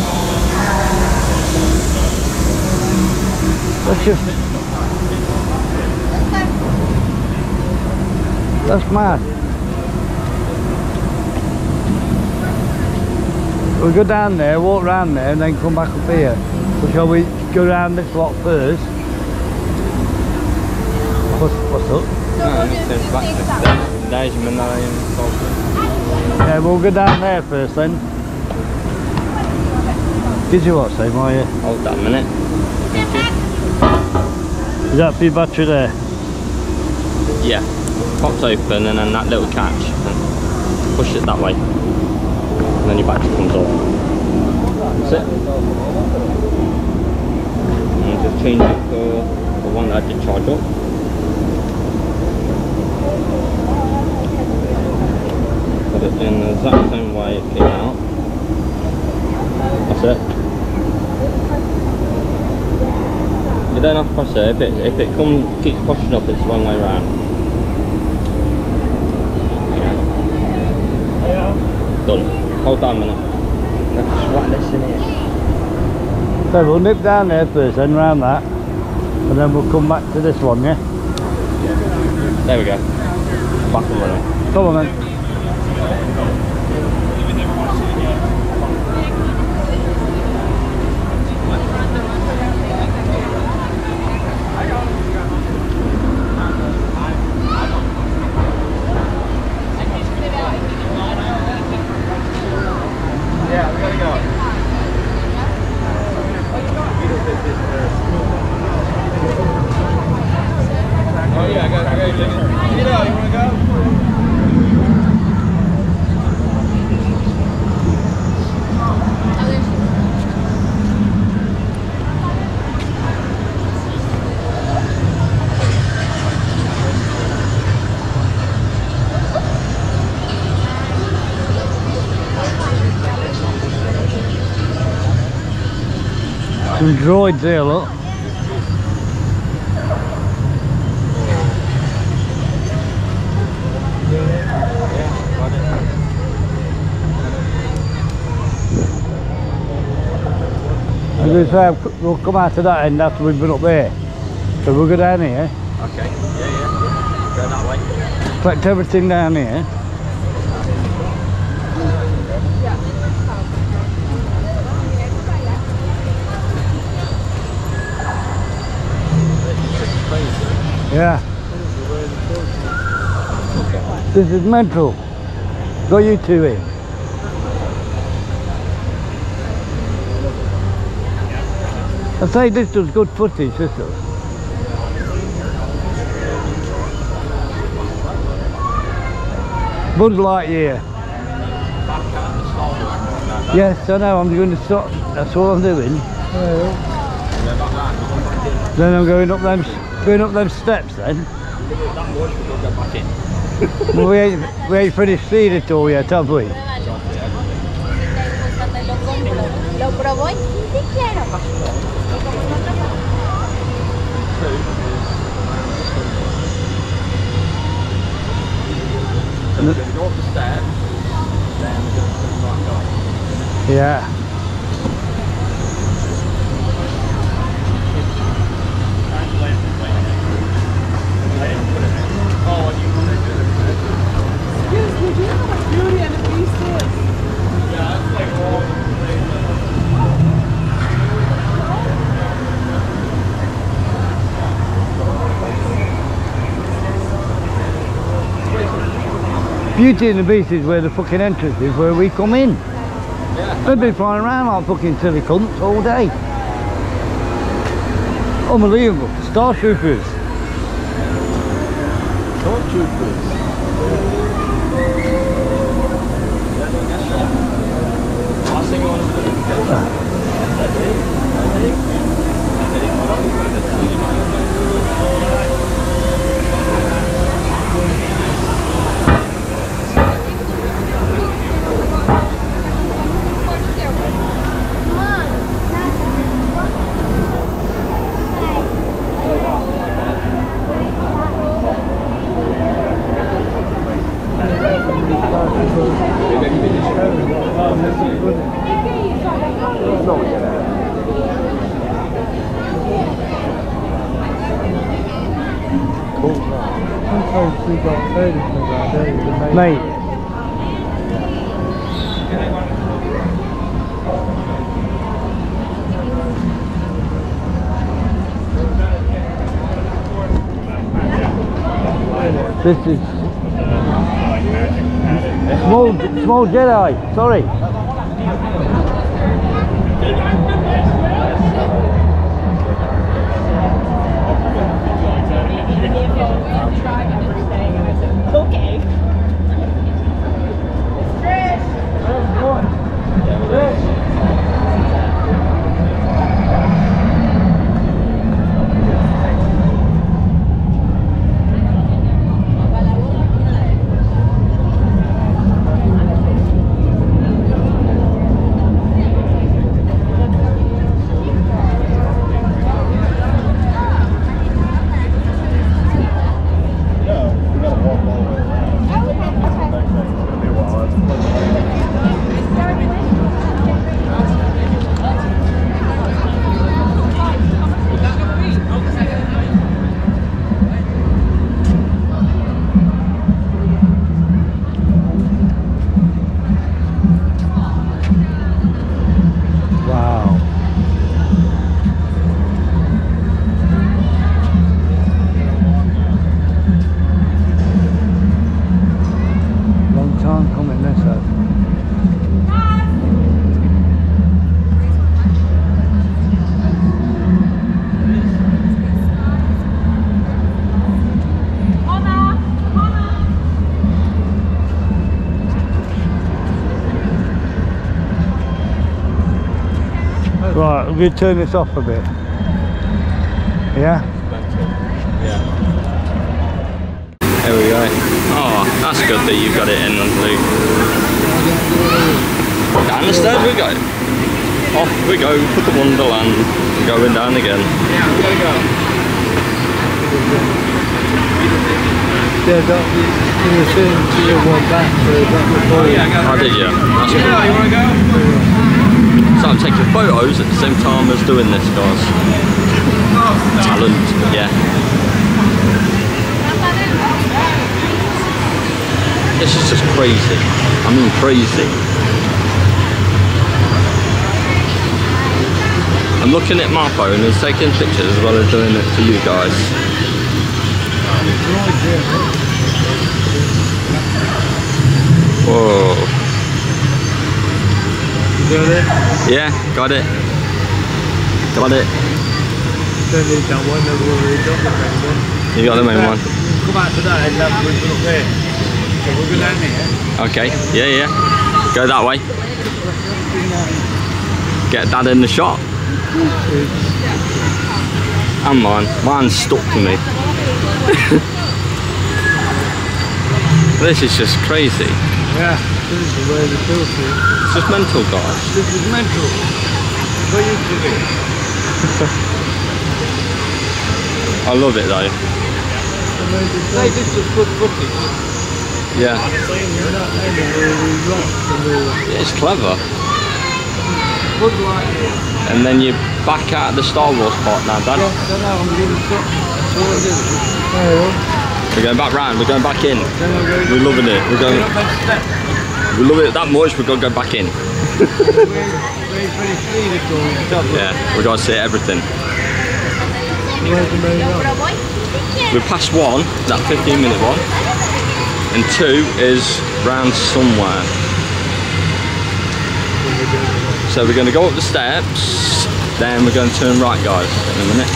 that's just, that's mad. We'll go down there, walk round there and then come back up here. So shall we go round this lot first? What's, what's up? Yeah, we'll go down there first then. Did you what, Sam? Are you? Hold that a minute. Is that for your battery there? Yeah. Pops open and then that little catch. And push it that way. And then your battery comes off. That's it. And just change it for the one that I did charge up. Put it in the exact same way it came out. That's it. You don't have to press it. If it if it comes keeps pushing up, it's the wrong way around. Done. Hold down a minute. Let's whack this in here. So we'll nip down there first, then round that. And then we'll come back to this one, yeah? There we go. Back and running. Come on then. Yeah, we gotta go. Oh yeah, I got, I got you. Get out, you wanna go? Some droids here, look. I was going to say, we'll come out to that end after we've been up there. So we'll go down here. Okay, yeah, yeah. Go that way. Collect everything down here. Yeah. This is mental. Got you two in. I say this does good footage, this does. Buzz Lightyear. Yes, I know, I'm going to stop. That's all I'm doing. Yeah. Then I'm going up them, going up them steps then. Well, we ain't, we ain't finished seeing it all yet, have we? Lo probó y sí quiero. So we're going to go up the stairs, then we're going to put it back on. Yeah. Excuse me, do you know what Beauty and the Beast is? Yeah, it's like all the Beauty and the Beast is where the fucking entrance is, where we come in. Yeah. They've been flying around like fucking silly cunts all day. Unbelievable. Star Troopers. Star Troopers. Mate. This is small, small Jedi. Sorry. Okay. Could you turn this off a bit? Yeah? Yeah. There we go. Oh, that's good that you got it in, Luke. Down the stairs we go. Off we go for the Wonderland. Going down again. Yeah, we gotta go. Yeah, that you were saying to you one back for that before. Oh, yeah, I got it. Oh, did you? That's Yeah, cool. you wanna go? So I'm taking photos at the same time as doing this, guys. Talent, yeah. This is just crazy. I mean crazy. I'm looking at my phone and taking pictures as well as doing it for you guys. Whoa. Got it? Yeah, got it. Got it. Don't need that one, I've already got the main one. You got the main one? Come out to that and have a look there. So we'll go down here. Okay, yeah, yeah. Go that way. Get that in the shot. And mine. Mine's stuck to me. This is just crazy. Yeah, this is the way the built it. It's just mental, guys. This is mental. What you doing? I love it though. They did some good footage. Yeah. You're not anywhere we rocked and all. It's clever. Good like. And then you're back out of the Star Wars part now, Dad. Yeah, I don't know, I'm getting stuck. So what is it? We're going back round, we're going back in. We're loving it. We're going. We love it that much, we're going to go back in. Yeah, we're going to see everything. We passed one, that fifteen minute one, and two is round somewhere. So we're going to go up the steps, then we're going to turn right, guys, in a minute.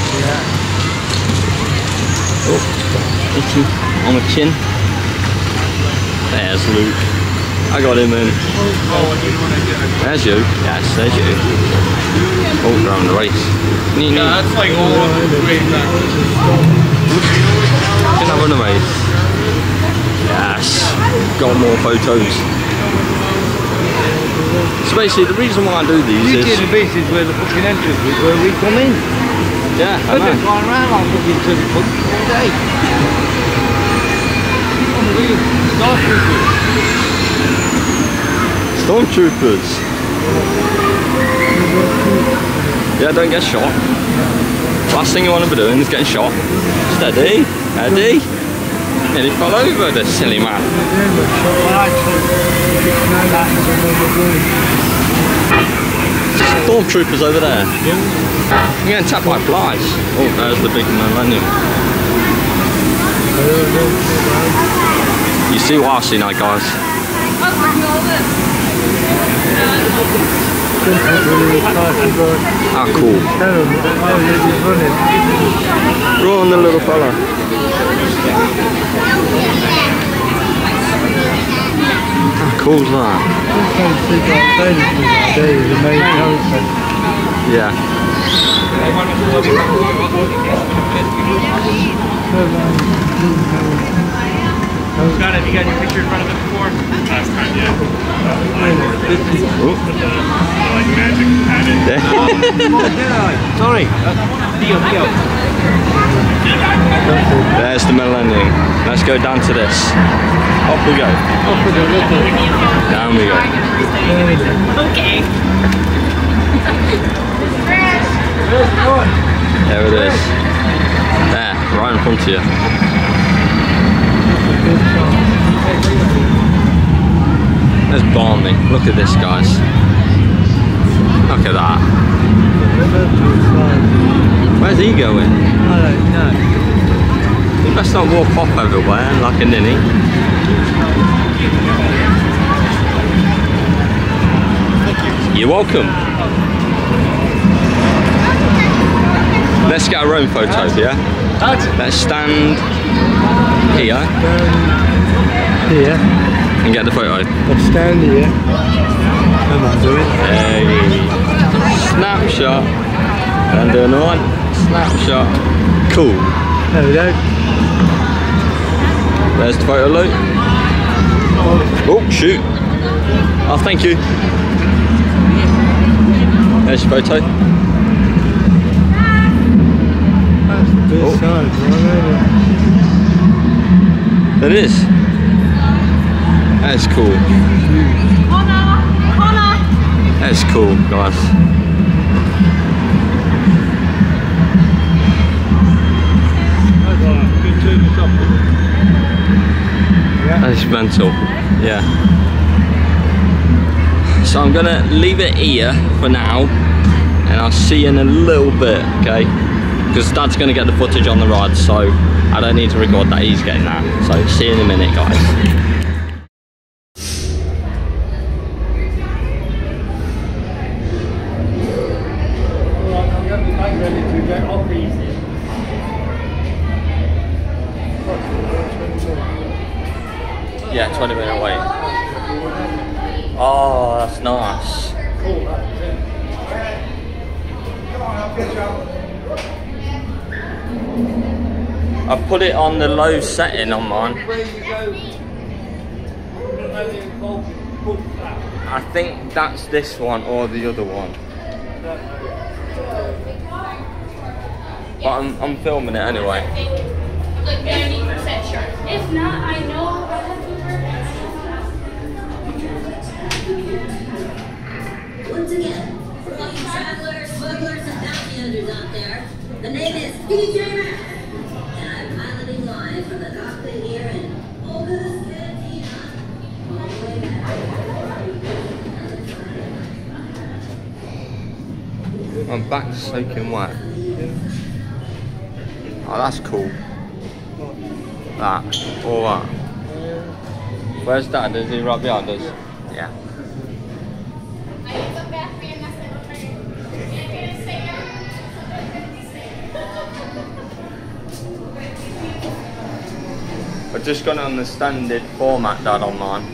Oh, itchy on the chin. There's Luke. I got him in. There's you. Yes, there's you. Oh, we're on the race. Nee, nee. Yeah, that's like all the way back. Can I run a race? Yes. Got more photos. So basically, the reason why I do these you is... You did the bases where the fucking entrance is, where we come in. Yeah, I I've know. been going around like fucking to the fuck all day. Stormtroopers. Yeah, don't get shot. Last thing you want to be doing is getting shot. Steady, steady. Nearly fell over, the silly man. Stormtroopers over there. You're getting attacked by flies. Oh, there's the big millennium. You see what I see now, guys. Ah, cool. Run, the little fella. How cool is that? Yeah. Scott, have you got your picture in front of it before? Last time, yeah. Oh. Like magic added. Sorry. Deal, deal. There's the millennium. Let's go down to this. Up we go. Up we go. Down we go. Okay. There it is. There, right in front of you. There's Barney. Look at this, guys. Look at that. Where's he going? I don't know. You best not walk off everywhere like a ninny. You're welcome. Let's get our own photo, yeah? Let's stand here. Here. And get the photo. Let's stand here. Come on, do it. Hey. snapshot. And do another one. Snapshot. Cool. There we go. There's the photo loop. Oh, shoot. Oh, thank you. There's your photo. That's the best Oh. size, right? It is. That's cool. That's cool, guys. That's mental. Yeah. So I'm gonna leave it here for now, and I'll see you in a little bit, okay? Because Dad's gonna get the footage on the ride, so I don't need to record that, he's getting that. So see you in a minute, guys. Yeah, twenty minute wait. Oh, that's nice. I put it on the low setting on mine. I think that's this one or the other one. But I'm, I'm filming it anyway. Like ninety percent sure. If not, I know. Once again, for all you travelers, smugglers, and bounty hunters out there, the name is D J Mac, and I'm piloting live from the cockpit here in August, Cantina. All the way back. My back's soaking wet. Oh, that's cool. That, all that. Where's Dad? Is he right behind us? Yeah. We're just gonna on the standard format, Dad, on mine.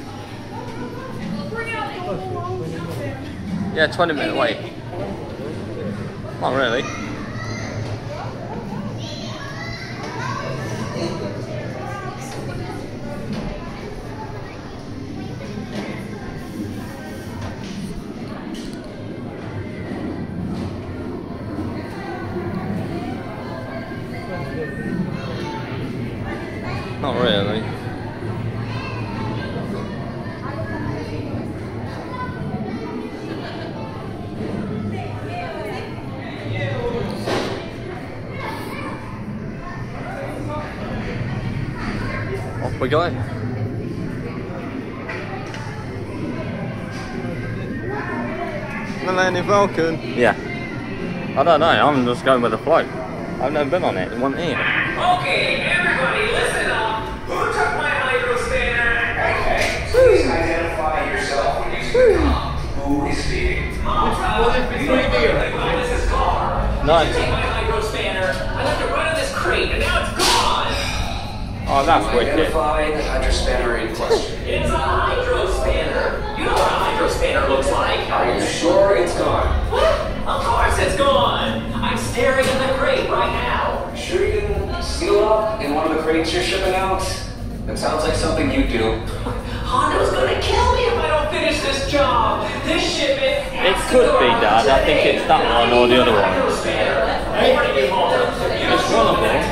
Yeah, twenty minute wait. Not really. Not really. Off we go. Millennium Falcon. Yeah. I don't know, I'm just going with the flow. I've never been on it, it wasn't here. Okay, everybody, listen up. Who took my hydro spanner? Okay, please identify yourself when you speak up. Who is speaking? Mom, this is car. Nice. You take my hydro spanner. I left it right on this crate, and now it's gone. Oh, that's You wicked. identify the hydro spanner in question. It's a hydro spanner. You know what a hydro spanner looks like. Are you sure it's gone? What? Of course it's gone. I'm staring at the crate right now. Sure you didn't seal up in one of the crates you're shipping out? That sounds like something you do. Hondo's gonna kill me if I don't finish this job. This shipment It could be, Dad. I think it's that one or the other one. It's one of them.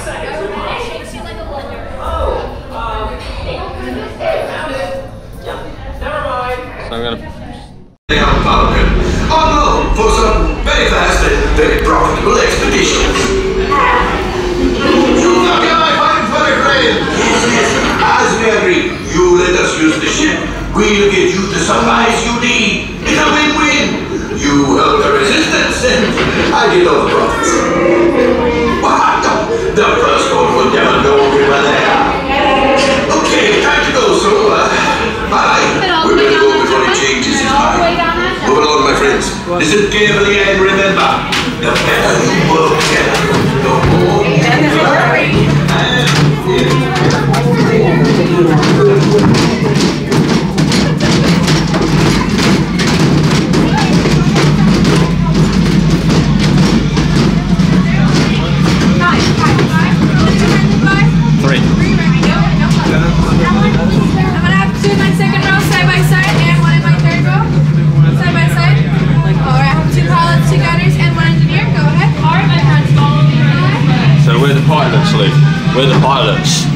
So I'm gonna. They are Falcon, on loan for some very fast and very profitable expeditions. Okay, my fine furry friend. Yes, yes, as we agreed, you let us use the ship. We'll get you the supplies you need. It's a win-win. You help the resistance, and I get all the profits. What? The first one will never go over there. Okay, time to go, so, uh, bye. We're gonna go before he changes his mind. Move along, my friends. Listen carefully and remember, the better you work together, the more you can learn. pilots, Luke. We're the pilots.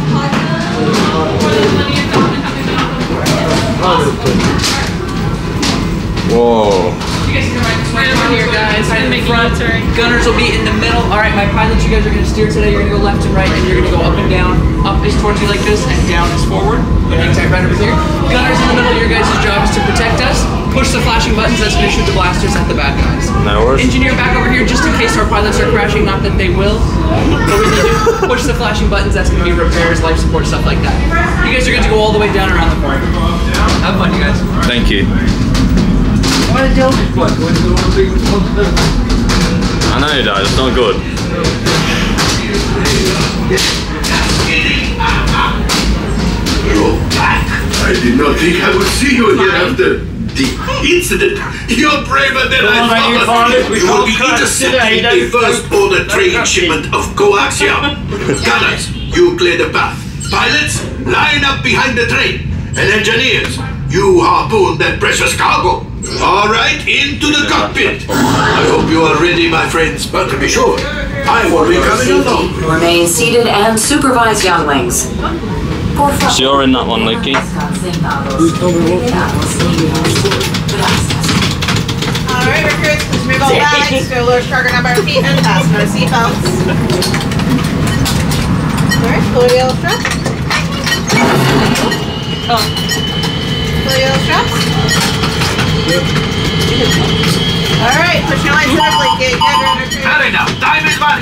Whoa. You guys can ride right over here, guys. In the front. Gunners will be in the middle. All right, my pilots, you guys are going to steer today. You're going to go left and right, and you're going to go up and down. Up is towards you like this, and down is forward. But hang tight right over here. Gunners in the middle. Your guys' job is to protect us. Push the flashing buttons. That's going to shoot the blasters at the bad guys. No worries. Engineer back over here, just in case our pilots are crashing. Not that they will. But when they do, push the flashing buttons. That's going to be repairs, life support, stuff like that. You guys are going to go all the way down around the corner. Have fun, you guys. Thank you. I know, Dad, it's not good. You're back. I did not think I would see you again after the incident. You're braver than I thought. You will be intercepting the first border train shipment of coaxium. Gunners, you clear the path. Pilots, line up behind the train. And engineers, you harpoon that precious cargo. All right, into the cockpit. I hope you are ready, my friends, but to be sure, I will be coming along. Remain seated and supervise younglings. So you're in that one, Lukey. Alright, recruits, please remove all bags, do a lower cargo number of feet, and fasten our seatbelts. Alright, pull the yellow strap. Oh. Pull the yellow straps. Alright, push your lights up like get good runner crew. Hurry now, time is money.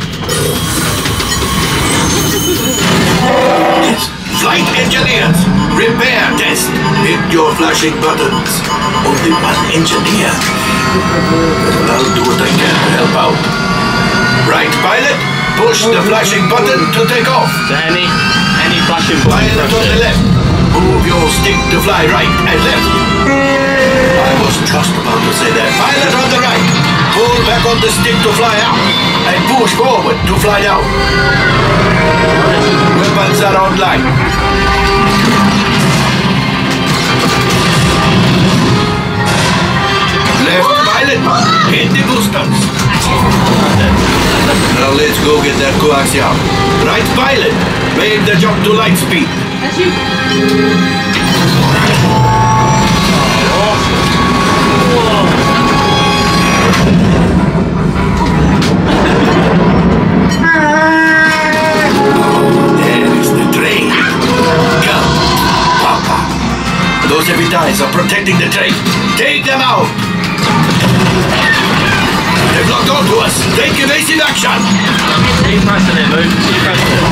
Yes, flight engineers, repair test. Hit your flashing buttons. Only one engineer. But I'll do what I can to help out. Right, pilot, push the flashing button to take off. So any, any flashing button. Pilot on the left. Move your stick to fly right and left. I was just about to say that. Pilot on the right. Pull back on the stick to fly out. And push forward to fly down. Weapons are online. Left pilot. Hit the boosters. Now let's go get that coaxium. Right pilot. Make the jump to light speed. That's you. Those heavy ties are protecting the train. Take them out! They've locked onto us. Take evasive action! Keep pressing it, Luke. Keep pressing it.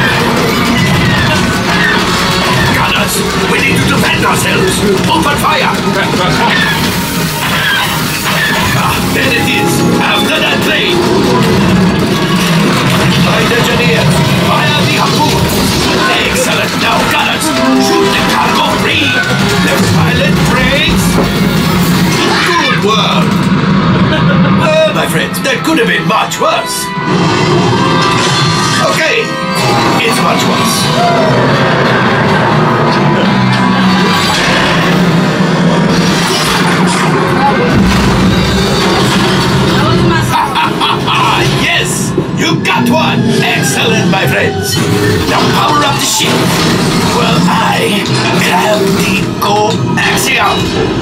Gunners, we need to defend ourselves. Open fire! Ah, there it is. After that train! Flight engineers, fire the harpoon! Excellent! Now, gunners, shoot the cargo free! Left pilot, brakes! Good work! Well, my friends, that could have been much worse. Okay, it's much worse. Yes! You got one! Excellent, my friends! Now power up the ship! Well, I grab the coaxium!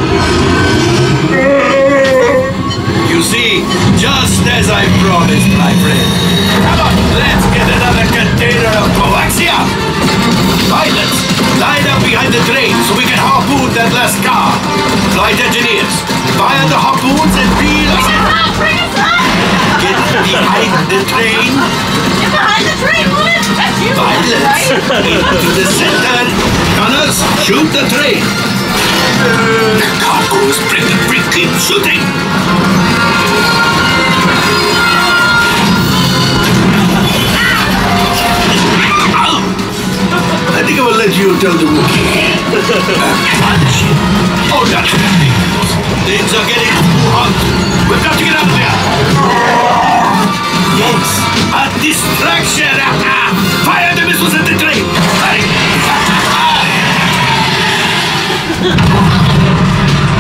You see, just as I promised, my friend. Come on, let's get another container of coaxium! Pilots, line up behind the train so we can harpoon that last car. Flight engineers, fire the harpoons and reel us in. Bring us up! Get behind the train. Get behind the train, woman! That's you! Pilots, into the center. Gunners, shoot the train. The cargo is breaking free. Keep shooting. I think I will let you tell the Wookiee. Oh, God. Things are getting too hot. We've got to get out of there. Yes, a distraction. Fire the missiles at the train.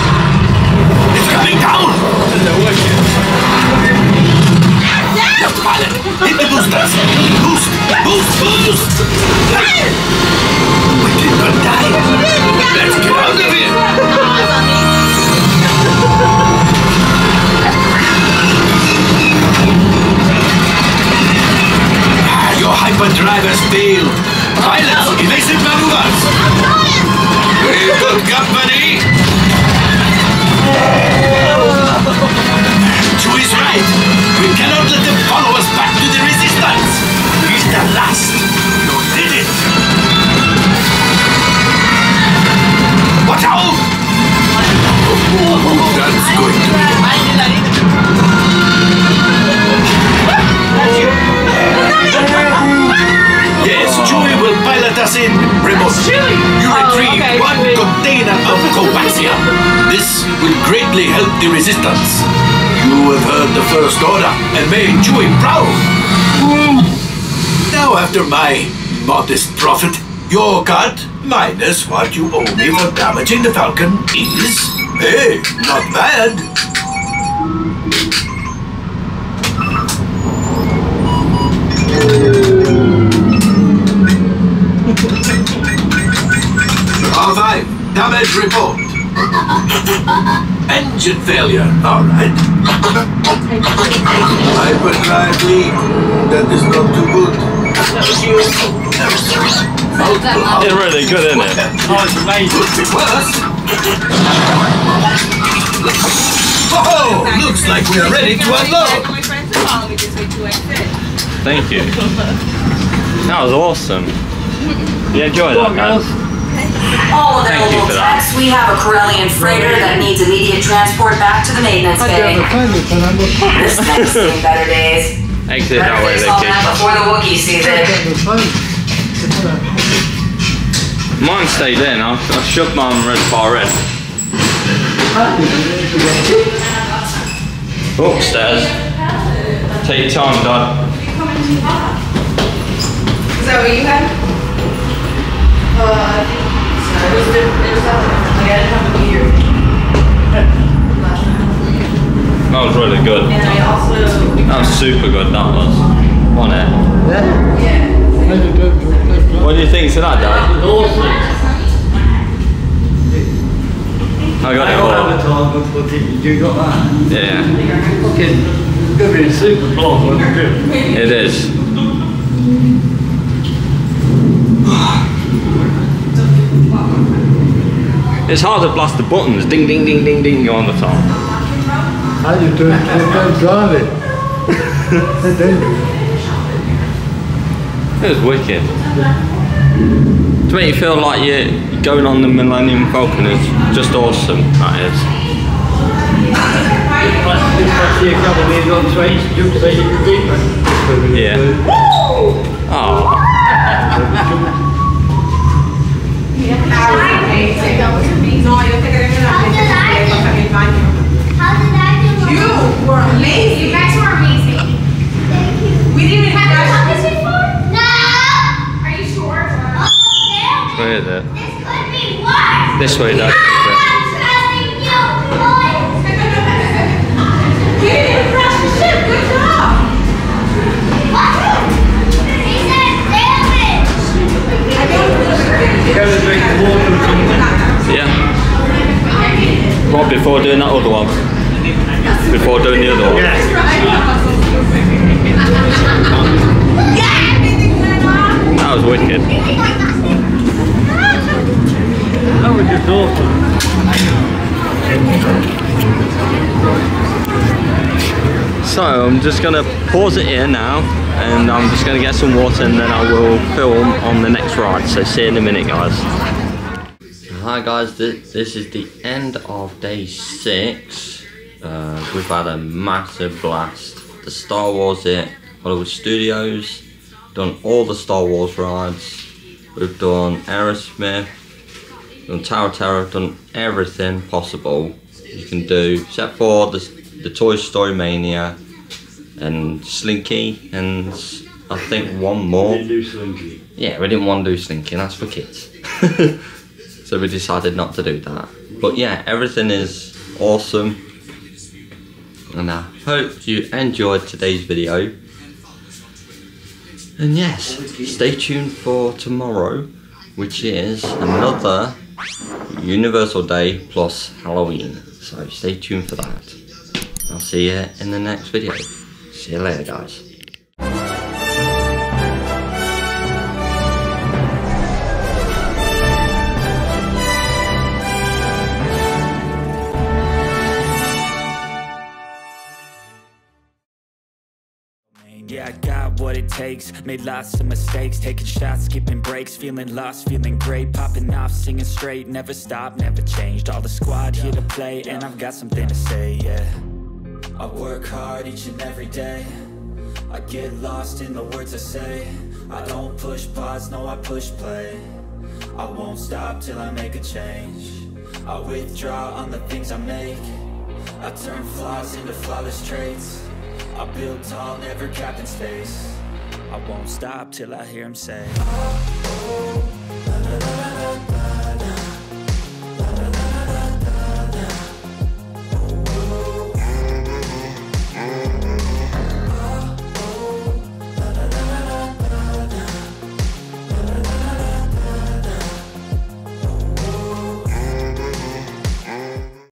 It's coming down. The pilot. Hit the boosters. Boost, boost, boost. We did not die. Let's get out of here. Ah, your hyperdrivers failed. Pilots, evasive maneuvers. We've got company. Chewie's right. We cannot let them follow us back to the resistance. He's the last. You did it. Watch out! Oh, that's going to be. Yes, Chewie will pilot us in. Remote. You retrieve okay. one container of Coaxium. This will greatly help the resistance. You have heard the First Order and made Chewie proud. Now, after my modest profit, your cut minus what you owe me for damaging the Falcon is, hey, not bad. R five, damage report. Engine failure, alright. Hyperdrive leak, that is not too good. It's really good, isn't it? Oh, it's amazing. Could be worse. Oh, looks like we are ready to unload. Thank you. That was awesome. You enjoyed that, guys? All Thank you available for that. techs. We have a Corellian freighter that needs immediate transport back to the maintenance bay. This thing's seen better days. Exit that way, Better fix all that Vicky. before the Wookiee sees it. Mine stayed in. I, I shook mine red far red. Upstairs. Take your time, Dad. Is that what you had? Uh, it was the, it was that one. Like, I didn't have a meter. That was really good. And I also... That was super good, that was. Wasn't it? Yeah. What do you think to that, Dad? I got it all. You got that? Yeah. Fucking, it's going to be a super blog when you do. It is. It's hard to blast the buttons, ding ding ding ding ding on the top. How do you do it? Don't drive it. They're dangerous. It was wicked. To make you feel like you're going on the Millennium Falcon is just awesome, that is. If I see a couple of these on trains, you say you can beat me. Yeah. Oh. You were amazing. You guys were amazing. Thank you. We didn't even Have you done have this before? No. Are you sure? Oh, Where is it? this could be worse. This way, Dad. I'm trusting you, boys. We didn't even crash the ship. Good job. What? He said damage. I don't You gotta drink the water or something. Yeah. Right before doing that other one. Before doing the other one. That was wicked. That was just awesome. So I'm just gonna pause it here now, and I'm just gonna get some water, and then I will film on the next ride. So see you in a minute, guys. Hi guys, this, this is the end of day six. Uh, we've had a massive blast. The Star Wars at Hollywood Studios, done all the Star Wars rides. We've done Aerosmith, done Tower of Terror, done everything possible you can do, except for the, the Toy Story Mania and Slinky, and I think one more. We didn't do Slinky. Yeah, we didn't want to do Slinky, that's for kids. So we decided not to do that. But yeah, everything is awesome. And I hope you enjoyed today's video. And yes, stay tuned for tomorrow, which is another Universal Day plus Halloween. So stay tuned for that. I'll see you in the next video. See you later, guys. Yeah, I got what it takes, made lots of mistakes, taking shots, skipping breaks, feeling lost, feeling great, popping off, singing straight, never stopped, never changed, all the squad here to play, and I've got something to say, yeah. I work hard each and every day, I get lost in the words I say, I don't push pause, no I push play, I won't stop till I make a change, I withdraw on the things I make, I turn flaws into flawless traits, I build tall, never capped in space. I won't stop till I hear him say, oh, oh.